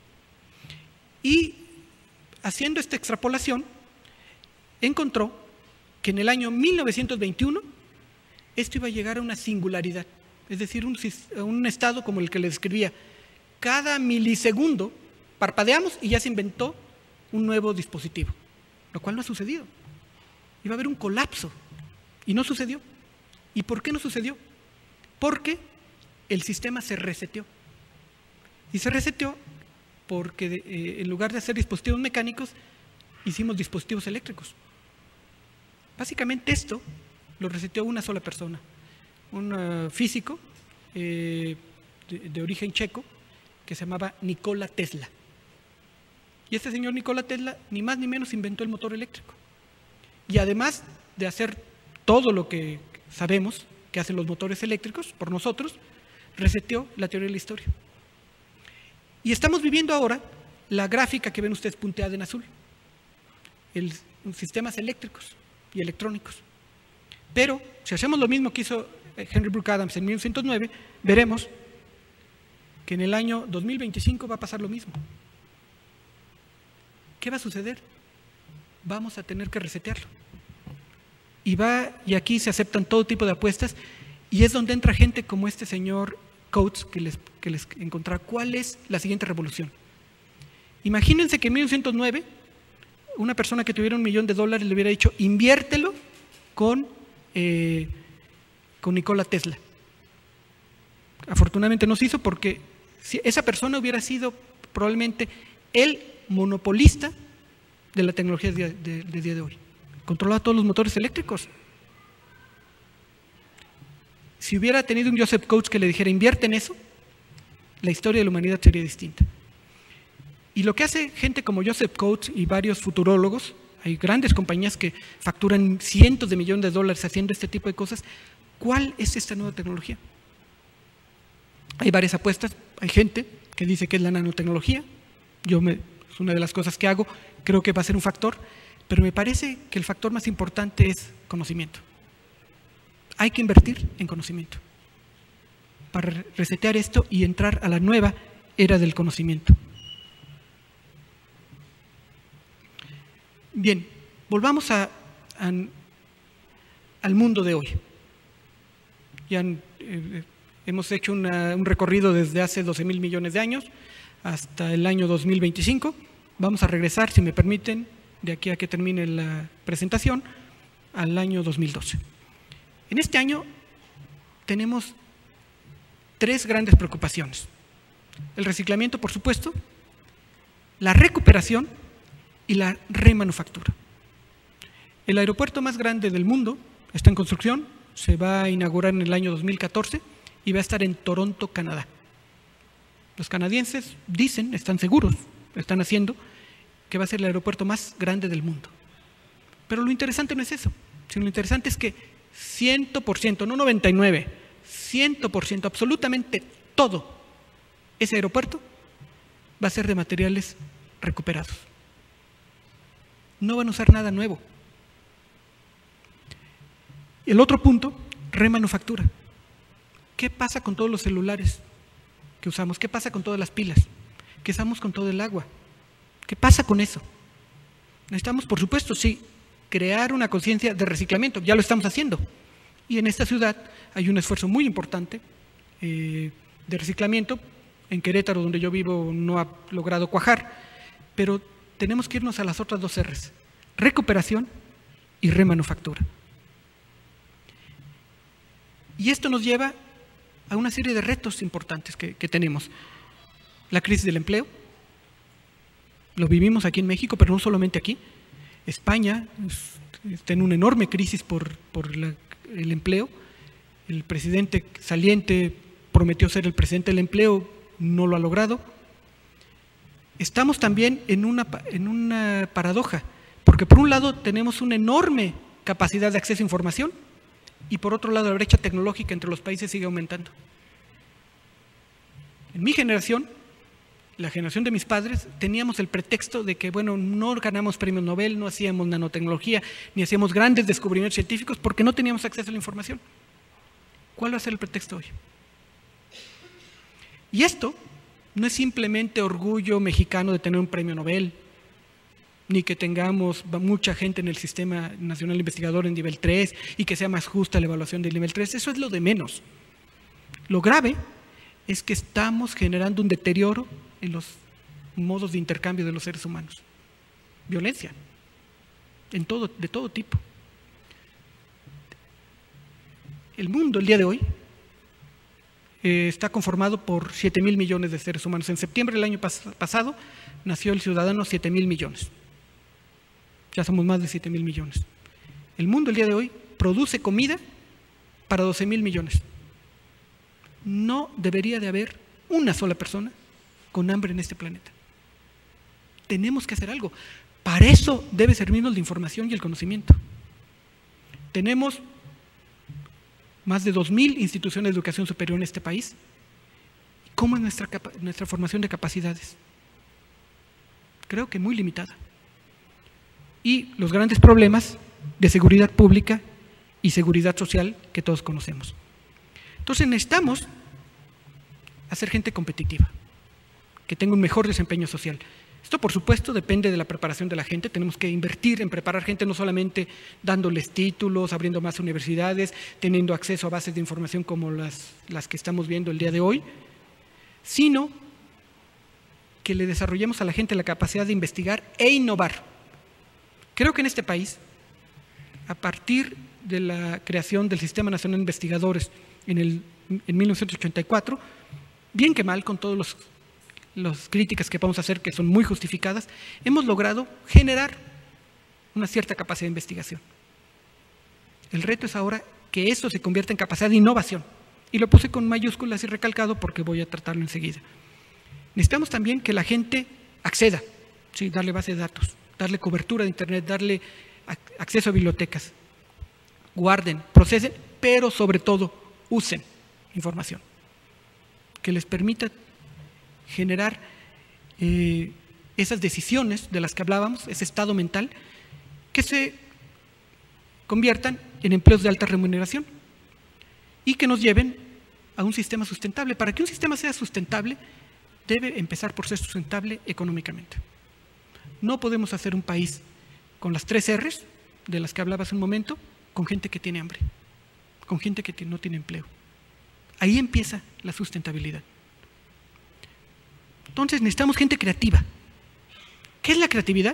Y haciendo esta extrapolación, encontró que en el año mil novecientos veintiuno esto iba a llegar a una singularidad, es decir, un, un estado como el que le describía. Cada milisegundo parpadeamos y ya se inventó un nuevo dispositivo, lo cual no ha sucedido. Iba a haber un colapso y no sucedió. ¿Y por qué no sucedió? Porque el sistema se reseteó. Y se reseteó porque eh, en lugar de hacer dispositivos mecánicos, hicimos dispositivos eléctricos. Básicamente esto lo reseteó una sola persona, un uh, físico eh, de, de origen checo que se llamaba Nikola Tesla. Y este señor Nikola Tesla ni más ni menos inventó el motor eléctrico. Y además de hacer todo lo que sabemos que hacen los motores eléctricos por nosotros, reseteó la teoría de la historia. Y estamos viviendo ahora la gráfica que ven ustedes punteada en azul, el, sistemas eléctricos y electrónicos. Pero si hacemos lo mismo que hizo Henry Brooke Adams en mil novecientos nueve, veremos que en el año dos mil veinticinco va a pasar lo mismo. ¿Qué va a suceder? Vamos a tener que resetearlo. Y, va, y aquí se aceptan todo tipo de apuestas, y es donde entra gente como este señor Coates, que les, que les encontrará cuál es la siguiente revolución. Imagínense que en mil novecientos nueve una persona que tuviera un millón de dólares le hubiera dicho, inviértelo con, eh, con Nikola Tesla. Afortunadamente no se hizo, porque si esa persona hubiera sido probablemente el monopolista de la tecnología de, de, de día de hoy. Controlaba todos los motores eléctricos. Si hubiera tenido un Joseph Coates que le dijera, invierte en eso, la historia de la humanidad sería distinta. Y lo que hace gente como Joseph Coates y varios futurólogos, hay grandes compañías que facturan cientos de millones de dólares haciendo este tipo de cosas. ¿Cuál es esta nueva tecnología? Hay varias apuestas, hay gente que dice que es la nanotecnología. Yo me, es una de las cosas que hago, creo que va a ser un factor, pero me parece que el factor más importante es conocimiento. Hay que invertir en conocimiento para resetear esto y entrar a la nueva era del conocimiento. Bien, volvamos a, a, al mundo de hoy. Ya eh, hemos hecho una, un recorrido desde hace doce mil millones de años hasta el año dos mil veinticinco. Vamos a regresar, si me permiten, de aquí a que termine la presentación, al año dos mil doce. En este año tenemos tres grandes preocupaciones. El reciclamiento, por supuesto, la recuperación y la remanufactura. El aeropuerto más grande del mundo está en construcción, se va a inaugurar en el año dos mil catorce y va a estar en Toronto, Canadá. Los canadienses dicen, están seguros, están haciendo, que va a ser el aeropuerto más grande del mundo. Pero lo interesante no es eso, sino lo interesante es que cien por ciento, no noventa y nueve, cien por ciento, absolutamente todo ese aeropuerto va a ser de materiales recuperados. No van a usar nada nuevo. El otro punto, remanufactura. ¿Qué pasa con todos los celulares que usamos? ¿Qué pasa con todas las pilas? ¿Qué hacemos con todo el agua? ¿Qué pasa con eso? Necesitamos, por supuesto, sí, crear una conciencia de reciclamiento. Ya lo estamos haciendo. Y en esta ciudad hay un esfuerzo muy importante eh, de reciclamiento. En Querétaro, donde yo vivo, no ha logrado cuajar, pero tenemos que irnos a las otras dos R's, recuperación y remanufactura. Y esto nos lleva a una serie de retos importantes que, que tenemos. La crisis del empleo, lo vivimos aquí en México, pero no solamente aquí. España está en una enorme crisis por, por la, el empleo. El presidente saliente prometió ser el presidente del empleo, no lo ha logrado. Estamos también en una, en una paradoja, porque por un lado tenemos una enorme capacidad de acceso a información y por otro lado la brecha tecnológica entre los países sigue aumentando. En mi generación, la generación de mis padres, teníamos el pretexto de que, bueno, no ganamos premios Nobel, no hacíamos nanotecnología, ni hacíamos grandes descubrimientos científicos porque no teníamos acceso a la información. ¿Cuál va a ser el pretexto hoy? Y esto no es simplemente orgullo mexicano de tener un premio Nobel, ni que tengamos mucha gente en el Sistema Nacional Investigador en nivel tres y que sea más justa la evaluación del nivel tres. Eso es lo de menos. Lo grave es que estamos generando un deterioro en los modos de intercambio de los seres humanos. Violencia, en todo, de todo tipo. El mundo, el día de hoy, eh, está conformado por siete mil millones de seres humanos. En septiembre del año pas pasado nació el ciudadano siete mil millones. Ya somos más de siete mil millones. El mundo, el día de hoy, produce comida para doce mil millones. No debería de haber una sola persona con hambre en este planeta. Tenemos que hacer algo. Para eso debe servirnos la información y el conocimiento. Tenemos más de dos mil instituciones de educación superior en este país. ¿Cómo es nuestra, nuestra formación de capacidades? Creo que muy limitada. Y los grandes problemas de seguridad pública y seguridad social que todos conocemos. Entonces necesitamos hacer gente competitiva, que tenga un mejor desempeño social. Esto, por supuesto, depende de la preparación de la gente. Tenemos que invertir en preparar gente, no solamente dándoles títulos, abriendo más universidades, teniendo acceso a bases de información como las, las que estamos viendo el día de hoy, sino que le desarrollemos a la gente la capacidad de investigar e innovar. Creo que en este país, a partir de la creación del Sistema Nacional de Investigadores en, el, en mil novecientos ochenta y cuatro, bien que mal, con todas los, las críticas que podemos hacer, que son muy justificadas, hemos logrado generar una cierta capacidad de investigación. El reto es ahora que esto se convierta en capacidad de innovación. Y lo puse con mayúsculas y recalcado porque voy a tratarlo enseguida. Necesitamos también que la gente acceda, sí, darle base de datos, darle cobertura de internet, darle acceso a bibliotecas, guarden, procesen, pero sobre todo usen información que les permita generar eh, esas decisiones de las que hablábamos, ese estado mental, que se conviertan en empleos de alta remuneración y que nos lleven a un sistema sustentable. Para que un sistema sea sustentable, debe empezar por ser sustentable económicamente. No podemos hacer un país con las tres R's de las que hablaba hace un momento, con gente que tiene hambre, con gente que no tiene empleo. Ahí empieza la sustentabilidad. Entonces necesitamos gente creativa. ¿Qué es la creatividad?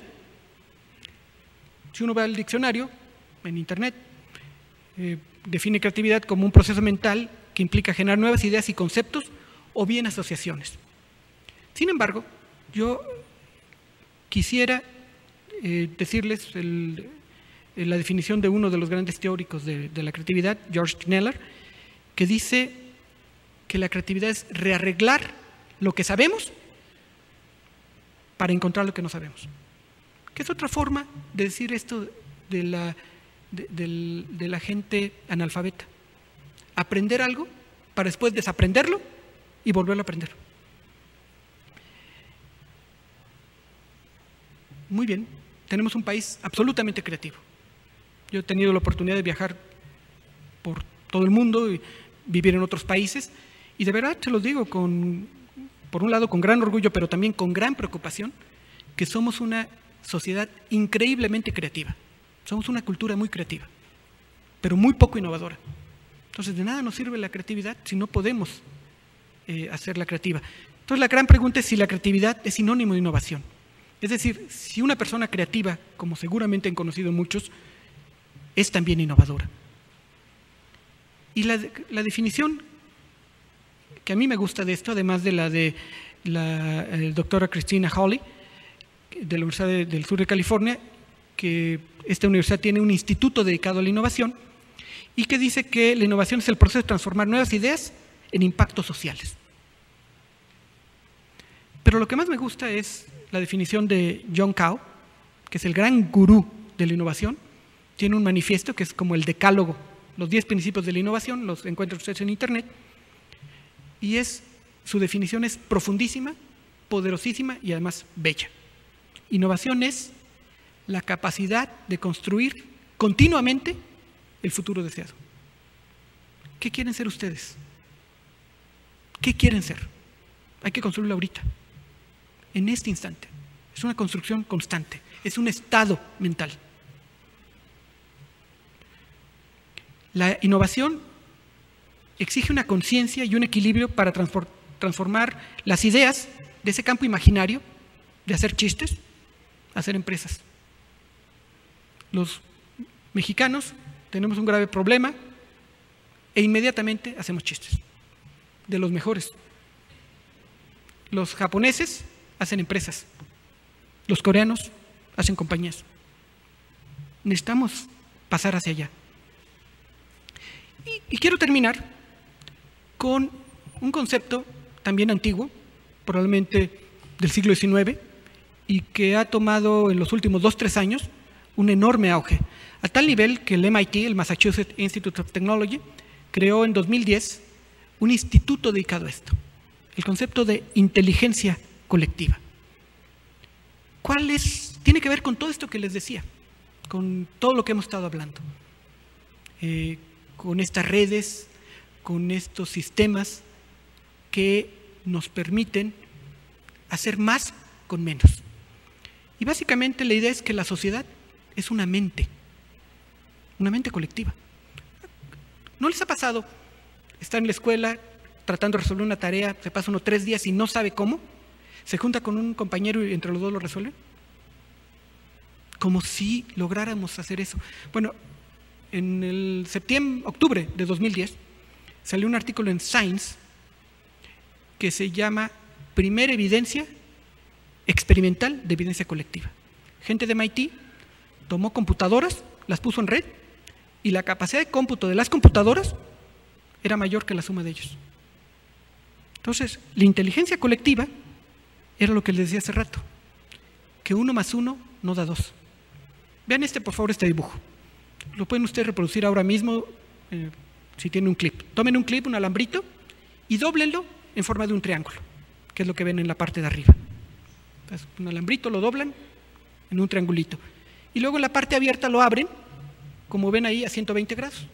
Si uno va al diccionario, en internet, eh, define creatividad como un proceso mental que implica generar nuevas ideas y conceptos o bien asociaciones. Sin embargo, yo quisiera eh, decirles el, la definición de uno de los grandes teóricos de, de la creatividad, George Kneller, que dice que la creatividad es rearreglar lo que sabemos para encontrar lo que no sabemos. Que es otra forma de decir esto de la, de, de, de la gente analfabeta. Aprender algo para después desaprenderlo y volverlo a aprender. Muy bien, tenemos un país absolutamente creativo. Yo he tenido la oportunidad de viajar por todo el mundo y vivir en otros países y de verdad se los digo, con, por un lado con gran orgullo, pero también con gran preocupación, que somos una sociedad increíblemente creativa. Somos una cultura muy creativa, pero muy poco innovadora. Entonces, de nada nos sirve la creatividad si no podemos eh, hacerla creativa. Entonces, la gran pregunta es si la creatividad es sinónimo de innovación. Es decir, si una persona creativa, como seguramente han conocido muchos, es también innovadora. Y la, la definición que a mí me gusta de esto, además de la de la eh, doctora Christina Hawley, de la Universidad de, del Sur de California, que esta universidad tiene un instituto dedicado a la innovación, y que dice que la innovación es el proceso de transformar nuevas ideas en impactos sociales. Pero lo que más me gusta es la definición de John Cao, que es el gran gurú de la innovación. Tiene un manifiesto que es como el decálogo, los diez principios de la innovación, los encuentran ustedes en internet, y es, su definición es profundísima, poderosísima y además bella. Innovación es la capacidad de construir continuamente el futuro deseado. ¿Qué quieren ser ustedes? ¿Qué quieren ser? Hay que construirlo ahorita, en este instante. Es una construcción constante, es un estado mental. La innovación exige una conciencia y un equilibrio para transformar las ideas de ese campo imaginario de hacer chistes a hacer empresas. Los mexicanos tenemos un grave problema e inmediatamente hacemos chistes, de los mejores. Los japoneses hacen empresas, los coreanos hacen compañías. Necesitamos pasar hacia allá. Y, y quiero terminar con un concepto también antiguo, probablemente del siglo diecinueve, y que ha tomado en los últimos dos, tres años un enorme auge, a tal nivel que el M I T, el Massachusetts Institute of Technology, creó en dos mil diez un instituto dedicado a esto, el concepto de inteligencia colectiva. ¿Cuál es? Tiene que ver con todo esto que les decía, con todo lo que hemos estado hablando, eh, con estas redes, con estos sistemas que nos permiten hacer más con menos. Y básicamente la idea es que la sociedad es una mente, una mente colectiva. ¿No les ha pasado estar en la escuela tratando de resolver una tarea, se pasa unos tres días y no sabe cómo? Se junta con un compañero y entre los dos lo resuelven. Como si lográramos hacer eso. Bueno, en el septiembre, octubre de dos mil diez salió un artículo en Science que se llama Primera evidencia experimental de evidencia colectiva. Gente de M I T tomó computadoras, las puso en red y la capacidad de cómputo de las computadoras era mayor que la suma de ellos. Entonces, la inteligencia colectiva era lo que les decía hace rato, que uno más uno no da dos. Vean este, por favor, este dibujo. Lo pueden ustedes reproducir ahora mismo eh, si tienen un clip. Tomen un clip, un alambrito y dóblenlo en forma de un triángulo, que es lo que ven en la parte de arriba. Entonces, un alambrito lo doblan en un triangulito. Y luego en la parte abierta lo abren, como ven ahí, a ciento veinte grados.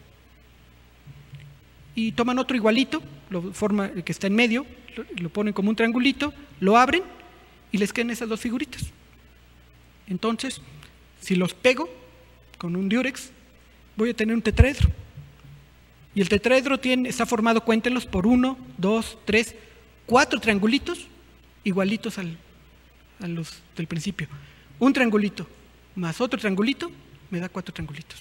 Y toman otro igualito, lo forma, el que está en medio, lo, lo ponen como un triangulito, lo abren y les quedan esas dos figuritas. Entonces, si los pego con un diurex, voy a tener un tetraedro. Y el tetraedro tiene, está formado, cuéntenlos, por uno, dos, tres, cuatro triangulitos igualitos al, a los del principio. Un triangulito más otro triangulito me da cuatro triangulitos.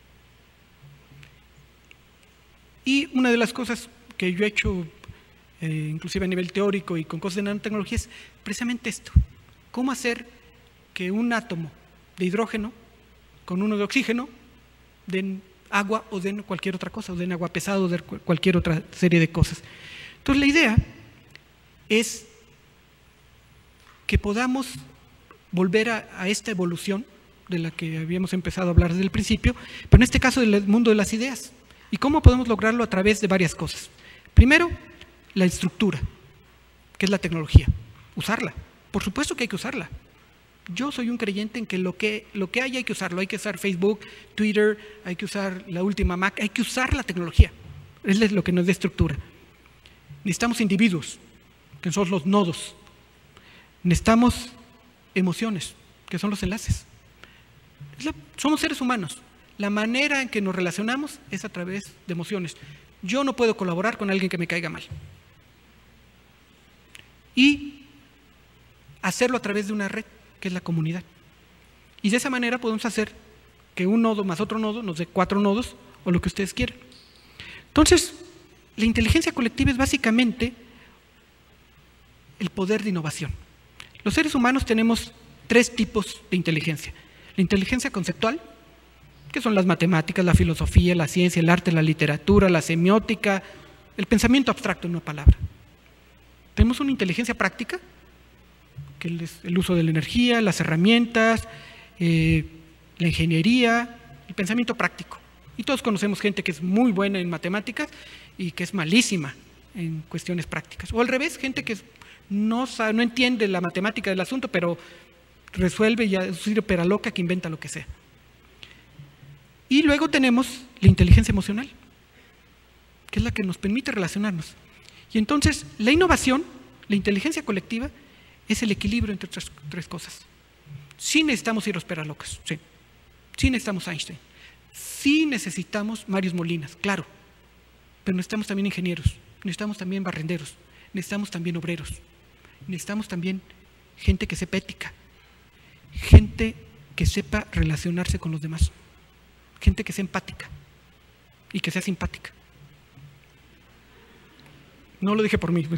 Y una de las cosas que yo he hecho, eh, inclusive a nivel teórico y con cosas de nanotecnología, es precisamente esto. ¿Cómo hacer que un átomo de hidrógeno con uno de oxígeno den agua o den cualquier otra cosa, o den agua pesada o den cualquier otra serie de cosas? Entonces la idea es que podamos volver a, a esta evolución de la que habíamos empezado a hablar desde el principio, pero en este caso del mundo de las ideas. ¿Y cómo podemos lograrlo? A través de varias cosas. Primero, la estructura, que es la tecnología. Usarla. Por supuesto que hay que usarla. Yo soy un creyente en que lo que, lo que hay hay que usarlo. Hay que usar Facebook, Twitter, hay que usar la última Mac, hay que usar la tecnología. Es lo que nos da estructura. Necesitamos individuos, que son los nodos. Necesitamos emociones, que son los enlaces. Es la, somos seres humanos. La manera en que nos relacionamos es a través de emociones. Yo no puedo colaborar con alguien que me caiga mal. y hacerlo a través de una red, que es la comunidad. Y de esa manera podemos hacer que un nodo más otro nodo nos dé cuatro nodos o lo que ustedes quieran. Entonces, la inteligencia colectiva es básicamente el poder de innovación. Los seres humanos tenemos tres tipos de inteligencia. La inteligencia conceptual, que son las matemáticas, la filosofía, la ciencia, el arte, la literatura, la semiótica, el pensamiento abstracto en una palabra. Tenemos una inteligencia práctica, que es el uso de la energía, las herramientas, eh, la ingeniería, el pensamiento práctico. Y todos conocemos gente que es muy buena en matemáticas y que es malísima en cuestiones prácticas. O al revés, gente que no, sabe, no entiende la matemática del asunto, pero resuelve y es una pera loca que inventa lo que sea. Y luego tenemos la inteligencia emocional, que es la que nos permite relacionarnos. Y entonces, la innovación, la inteligencia colectiva, es el equilibrio entre tres, tres cosas. Sí necesitamos ir a los pera locas, sí. Sí necesitamos Einstein. Sí necesitamos Marius Molinas, claro. Pero necesitamos también ingenieros, necesitamos también barrenderos, necesitamos también obreros, necesitamos también gente que sepa ética, gente que sepa relacionarse con los demás, gente que sea empática y que sea simpática. No lo dije por mí.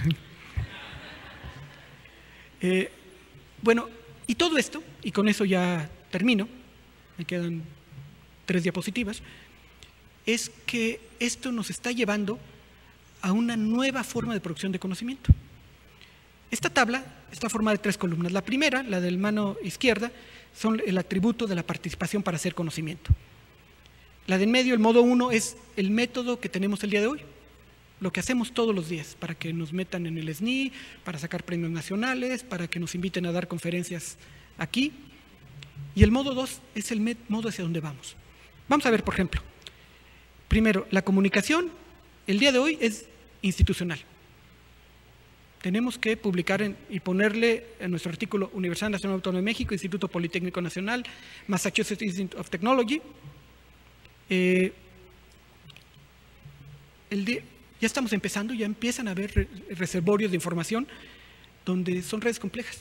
eh, bueno, y todo esto, y con eso ya termino, me quedan tres diapositivas, es que esto nos está llevando a una nueva forma de producción de conocimiento. Esta tabla está formada de tres columnas. La primera, la del mano izquierda, son el atributo de la participación para hacer conocimiento. La de en medio, el modo uno, es el método que tenemos el día de hoy, lo que hacemos todos los días, para que nos metan en el S N I, para sacar premios nacionales, para que nos inviten a dar conferencias aquí. Y el modo dos es el modo hacia donde vamos. Vamos a ver, por ejemplo, primero, la comunicación, el día de hoy es institucional. Tenemos que publicar en, y ponerle en nuestro artículo Universidad Nacional Autónoma de México, Instituto Politécnico Nacional, Massachusetts Institute of Technology. Eh, el de, ya estamos empezando, ya empiezan a haber re, reservorios de información donde son redes complejas.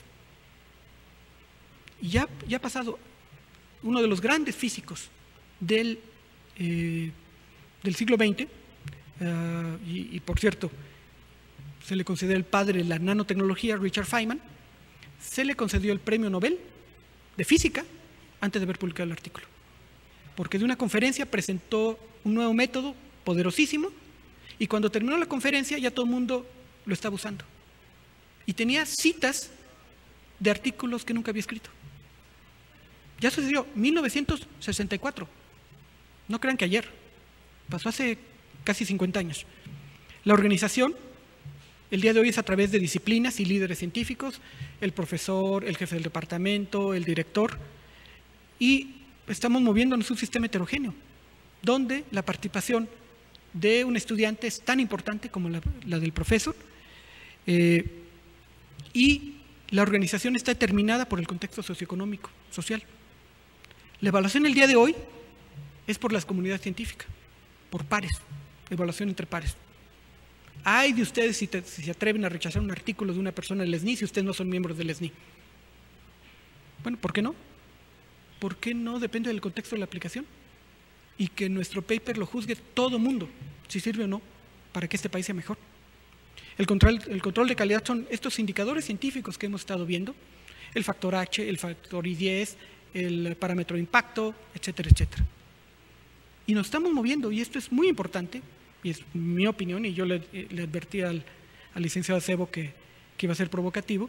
Y ya, ya ha pasado uno de los grandes físicos del, eh, del siglo veinte, uh, y, y por cierto, se le considera el padre de la nanotecnología, Richard Feynman, se le concedió el premio Nobel de física antes de haber publicado el artículo, porque de una conferencia presentó un nuevo método poderosísimo y cuando terminó la conferencia ya todo el mundo lo estaba usando y tenía citas de artículos que nunca había escrito. Ya sucedió, mil novecientos sesenta y cuatro, no crean que ayer, pasó hace casi cincuenta años. La organización, el día de hoy, es a través de disciplinas y líderes científicos, el profesor, el jefe del departamento, el director, y estamos moviéndonos un sistema heterogéneo, donde la participación de un estudiante es tan importante como la, la del profesor, eh, y la organización está determinada por el contexto socioeconómico, social. La evaluación el día de hoy es por las comunidades científicas, por pares, evaluación entre pares. Ay de ustedes si, te, si se atreven a rechazar un artículo de una persona del S N I si ustedes no son miembros del S N I. Bueno, ¿por qué no? ¿Por qué no? Depende del contexto de la aplicación. Y que nuestro paper lo juzgue todo mundo, si sirve o no, para que este país sea mejor. El control, el control de calidad son estos indicadores científicos que hemos estado viendo, el factor H, el factor I diez, el parámetro de impacto, etcétera, etcétera. Y nos estamos moviendo, y esto es muy importante, y es mi opinión, y yo le, le advertí al, al licenciado Acebo que, que iba a ser provocativo.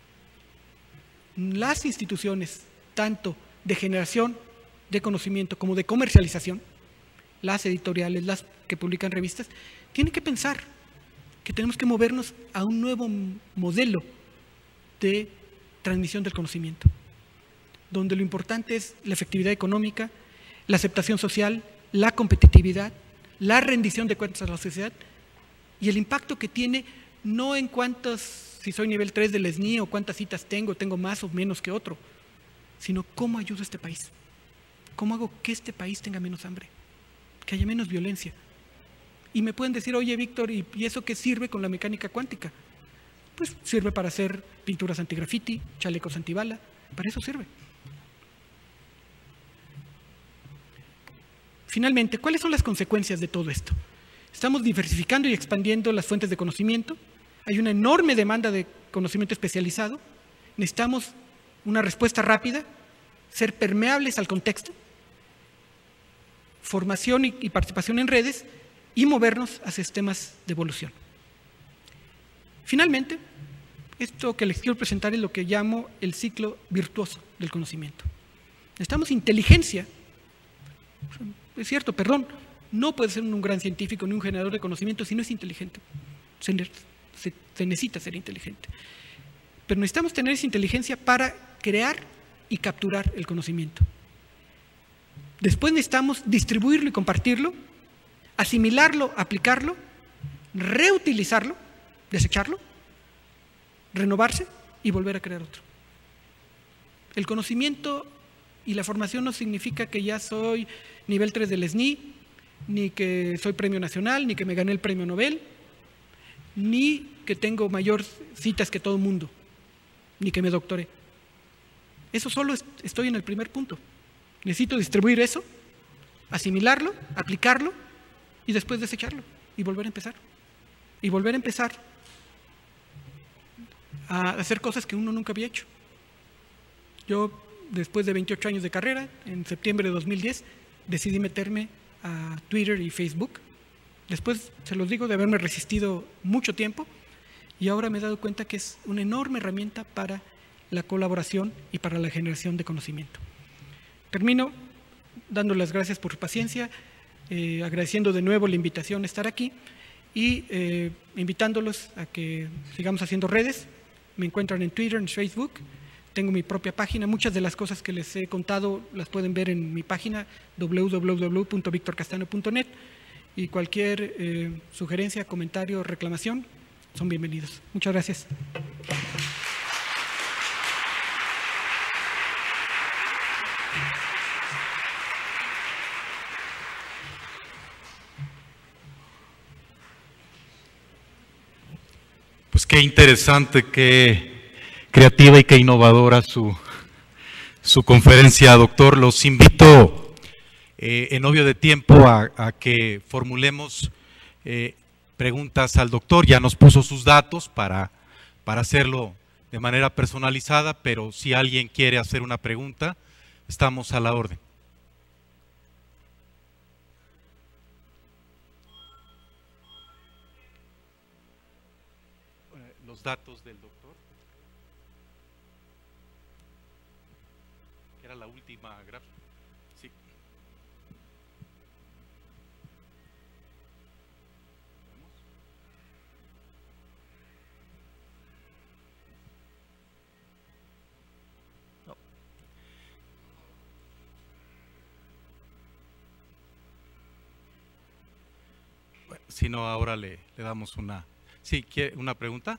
Las instituciones, tanto de generación de conocimiento como de comercialización, las editoriales, las que publican revistas, tienen que pensar que tenemos que movernos a un nuevo modelo de transmisión del conocimiento, donde lo importante es la efectividad económica, la aceptación social, la competitividad, la rendición de cuentas a la sociedad y el impacto que tiene no en cuántos, si soy nivel tres del S N I o cuántas citas tengo, tengo más o menos que otro, sino cómo ayudo a este país, cómo hago que este país tenga menos hambre, que haya menos violencia. Y me pueden decir, oye Víctor, ¿y eso qué sirve con la mecánica cuántica? pues sirve para hacer pinturas antigrafiti, chalecos antibala, para eso sirve. Finalmente, ¿cuáles son las consecuencias de todo esto? Estamos diversificando y expandiendo las fuentes de conocimiento, hay una enorme demanda de conocimiento especializado, necesitamos una respuesta rápida, ser permeables al contexto, formación y, y participación en redes y movernos hacia sistemas de evolución. Finalmente, esto que les quiero presentar es lo que llamo el ciclo virtuoso del conocimiento. Necesitamos inteligencia. Es cierto, perdón, no puede ser un gran científico ni un generador de conocimiento si no es inteligente. Se, se, se necesita ser inteligente. Pero necesitamos tener esa inteligencia para crear y capturar el conocimiento. Después necesitamos distribuirlo y compartirlo, asimilarlo, aplicarlo, reutilizarlo, desecharlo, renovarse y volver a crear otro. El conocimiento y la formación no significa que ya soy nivel tres del S N I, ni que soy premio nacional, ni que me gané el premio Nobel, ni que tengo mayor citas que todo el mundo, ni que me doctoré. Eso solo es, estoy en el primer punto. Necesito distribuir eso, asimilarlo, aplicarlo y después desecharlo y volver a empezar. Y volver a empezar a hacer cosas que uno nunca había hecho. Yo, después de veintiocho años de carrera, en septiembre de dos mil diez, decidí meterme a Twitter y Facebook. Después, se los digo, de haberme resistido mucho tiempo, y ahora me he dado cuenta que es una enorme herramienta para la colaboración y para la generación de conocimiento. Termino dando las gracias por su paciencia, eh, agradeciendo de nuevo la invitación a estar aquí y eh, invitándolos a que sigamos haciendo redes. Me encuentran en Twitter, en Facebook, tengo mi propia página. Muchas de las cosas que les he contado las pueden ver en mi página w w w punto victor castano punto net, y cualquier eh, sugerencia, comentario, reclamación son bienvenidos. Muchas gracias. Pues qué interesante, qué creativa y qué innovadora su, su conferencia, doctor. Los invito, eh, en obvio de tiempo, a, a que formulemos eh, preguntas al doctor. Ya nos puso sus datos para, para hacerlo de manera personalizada, pero si alguien quiere hacer una pregunta, estamos a la orden. Los datos del doctor, que era la última gráfica. Sí. No. Bueno, si no, ahora le, le damos una. Sí, ¿quiere una pregunta?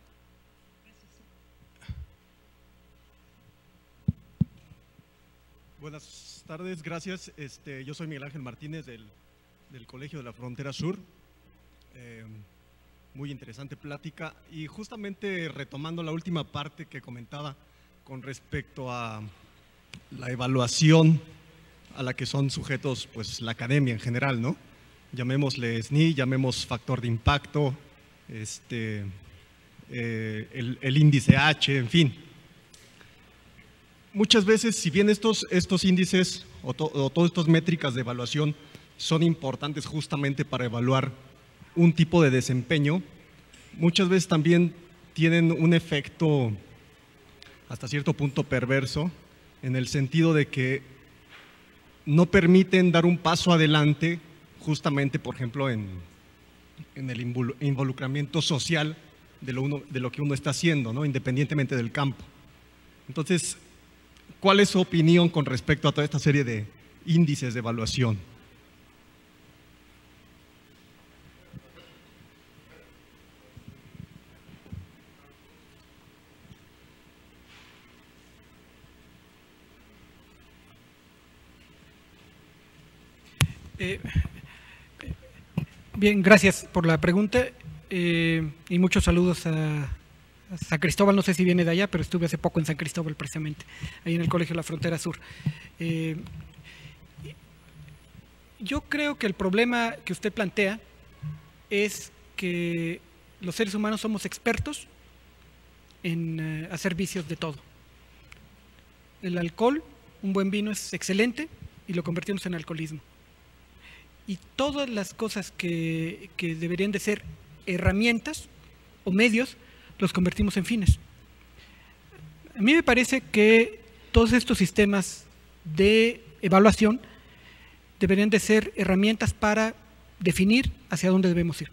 Buenas tardes, gracias. Este, yo soy Miguel Ángel Martínez del, del Colegio de la Frontera Sur. Eh, muy interesante plática, y justamente retomando la última parte que comentaba con respecto a la evaluación a la que son sujetos, pues, la academia en general, ¿no? Llamémosle S N I, llamemos factor de impacto, este, eh, el, el índice H, en fin. Muchas veces, si bien estos, estos índices o, to, o todas estas métricas de evaluación son importantes justamente para evaluar un tipo de desempeño, muchas veces también tienen un efecto hasta cierto punto perverso, en el sentido de que no permiten dar un paso adelante justamente, por ejemplo, en, en el involucramiento social de lo, uno, de lo que uno está haciendo, ¿no? Independientemente del campo. Entonces, ¿cuál es su opinión con respecto a toda esta serie de índices de evaluación? Eh, bien, gracias por la pregunta, eh, y muchos saludos a, San Cristóbal, no sé si viene de allá, pero estuve hace poco en San Cristóbal precisamente, ahí en el Colegio de la Frontera Sur. Eh, yo creo que el problema que usted plantea es que los seres humanos somos expertos en eh, hacer vicios de todo. El alcohol, un buen vino es excelente y lo convertimos en alcoholismo. Y todas las cosas que, que deberían de ser herramientas o medios, los convertimos en fines. A mí me parece que todos estos sistemas de evaluación deberían de ser herramientas para definir hacia dónde debemos ir.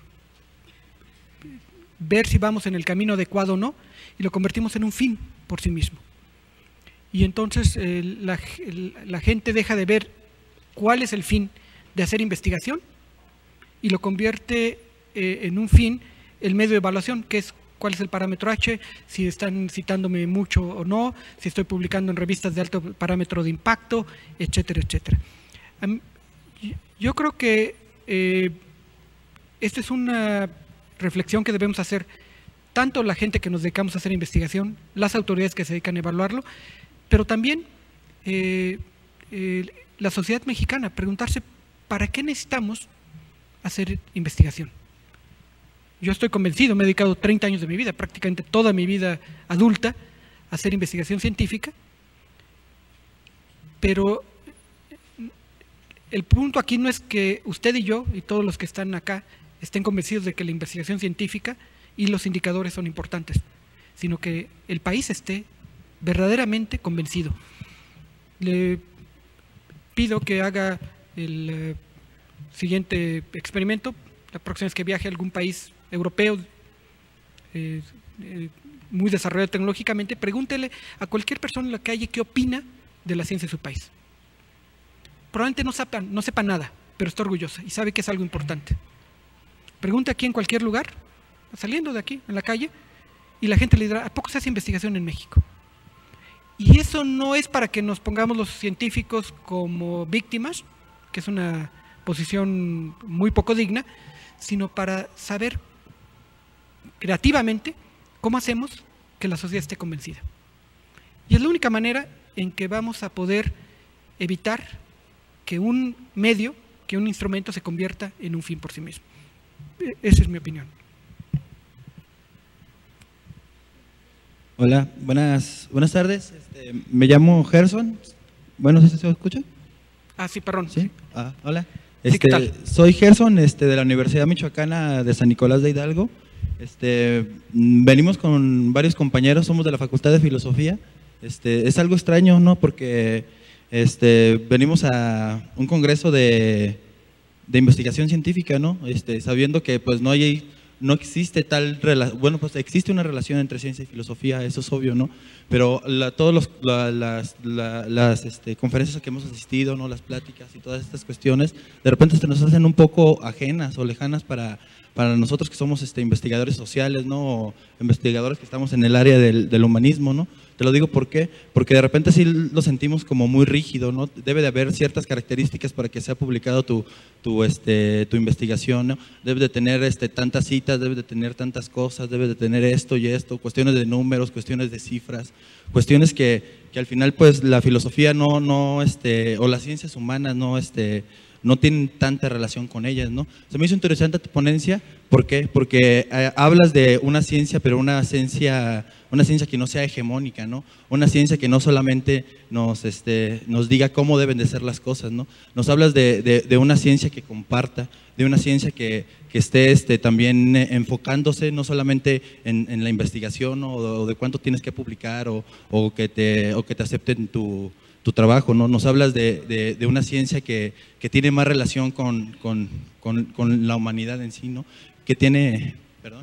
Ver si vamos en el camino adecuado o no, y lo convertimos en un fin por sí mismo. Y entonces eh, la, la gente deja de ver cuál es el fin de hacer investigación y lo convierte eh, en un fin el medio de evaluación, que es cuál es el parámetro H, si están citándome mucho o no, si estoy publicando en revistas de alto parámetro de impacto, etcétera, etcétera. Yo creo que eh, esta es una reflexión que debemos hacer tanto la gente que nos dedicamos a hacer investigación, las autoridades que se dedican a evaluarlo, pero también eh, eh, la sociedad mexicana, preguntarse ¿para qué necesitamos hacer investigación? Yo estoy convencido, me he dedicado treinta años de mi vida, prácticamente toda mi vida adulta, a hacer investigación científica, pero el punto aquí no es que usted y yo, y todos los que están acá, estén convencidos de que la investigación científica y los indicadores son importantes, sino que el país esté verdaderamente convencido. Le pido que haga el eh, siguiente experimento, la próxima vez que viaje a algún país europeo eh, eh, muy desarrollado tecnológicamente, pregúntele a cualquier persona en la calle qué opina de la ciencia de su país. Probablemente no sepa, no sepa nada, pero está orgullosa y sabe que es algo importante. Pregunte aquí en cualquier lugar, saliendo de aquí, en la calle, y la gente le dirá, ¿a poco se hace investigación en México? Y eso no es para que nos pongamos los científicos como víctimas, que es una posición muy poco digna, sino para saber creativamente cómo hacemos que la sociedad esté convencida. Y es la única manera en que vamos a poder evitar que un medio, que un instrumento se convierta en un fin por sí mismo. Esa es mi opinión. Hola, buenas, buenas tardes. Este, me llamo Gerson. Bueno, ¿sí se escucha? Ah, sí, perdón. Sí. Ah, hola. Sí, ¿qué Este, tal? soy Gerson, este, de la Universidad Michoacana de San Nicolás de Hidalgo. Este, venimos con varios compañeros, somos de la Facultad de Filosofía. Este, es algo extraño, ¿no? Porque este, venimos a un congreso de, de investigación científica, ¿no? Este, sabiendo que pues no hay, no existe tal relación, bueno, pues existe una relación entre ciencia y filosofía, eso es obvio, ¿no? Pero la, todos los, la, las, la, las este, conferencias a que hemos asistido, ¿no? Las pláticas y todas estas cuestiones, de repente se nos hacen un poco ajenas o lejanas para, para nosotros que somos este, investigadores sociales, ¿no? O investigadores que estamos en el área del, del humanismo, ¿no? Te lo digo ¿por qué? Porque de repente sí lo sentimos como muy rígido, ¿no? Debe de haber ciertas características para que sea publicado tu, tu, este, tu investigación, ¿no? Debe de tener este, tantas citas, debe de tener tantas cosas, debe de tener esto y esto, cuestiones de números, cuestiones de cifras, cuestiones que, que al final pues la filosofía no, no este, o las ciencias humanas no, este, no tienen tanta relación con ellas, ¿no? Se me hizo interesante tu ponencia, ¿por qué? Porque eh, hablas de una ciencia, pero una ciencia, una ciencia que no sea hegemónica, ¿no? Una ciencia que no solamente nos, este, nos diga cómo deben de ser las cosas, ¿no? Nos hablas de, de, de una ciencia que comparta, de una ciencia que, que esté este, también enfocándose no solamente en, en la investigación, ¿no? o, o de cuánto tienes que publicar o, o, que, te, o que te acepten tu tu trabajo, ¿no? Nos hablas de, de, de una ciencia que, que tiene más relación con, con, con, con la humanidad en sí, ¿no? Que tiene, perdón,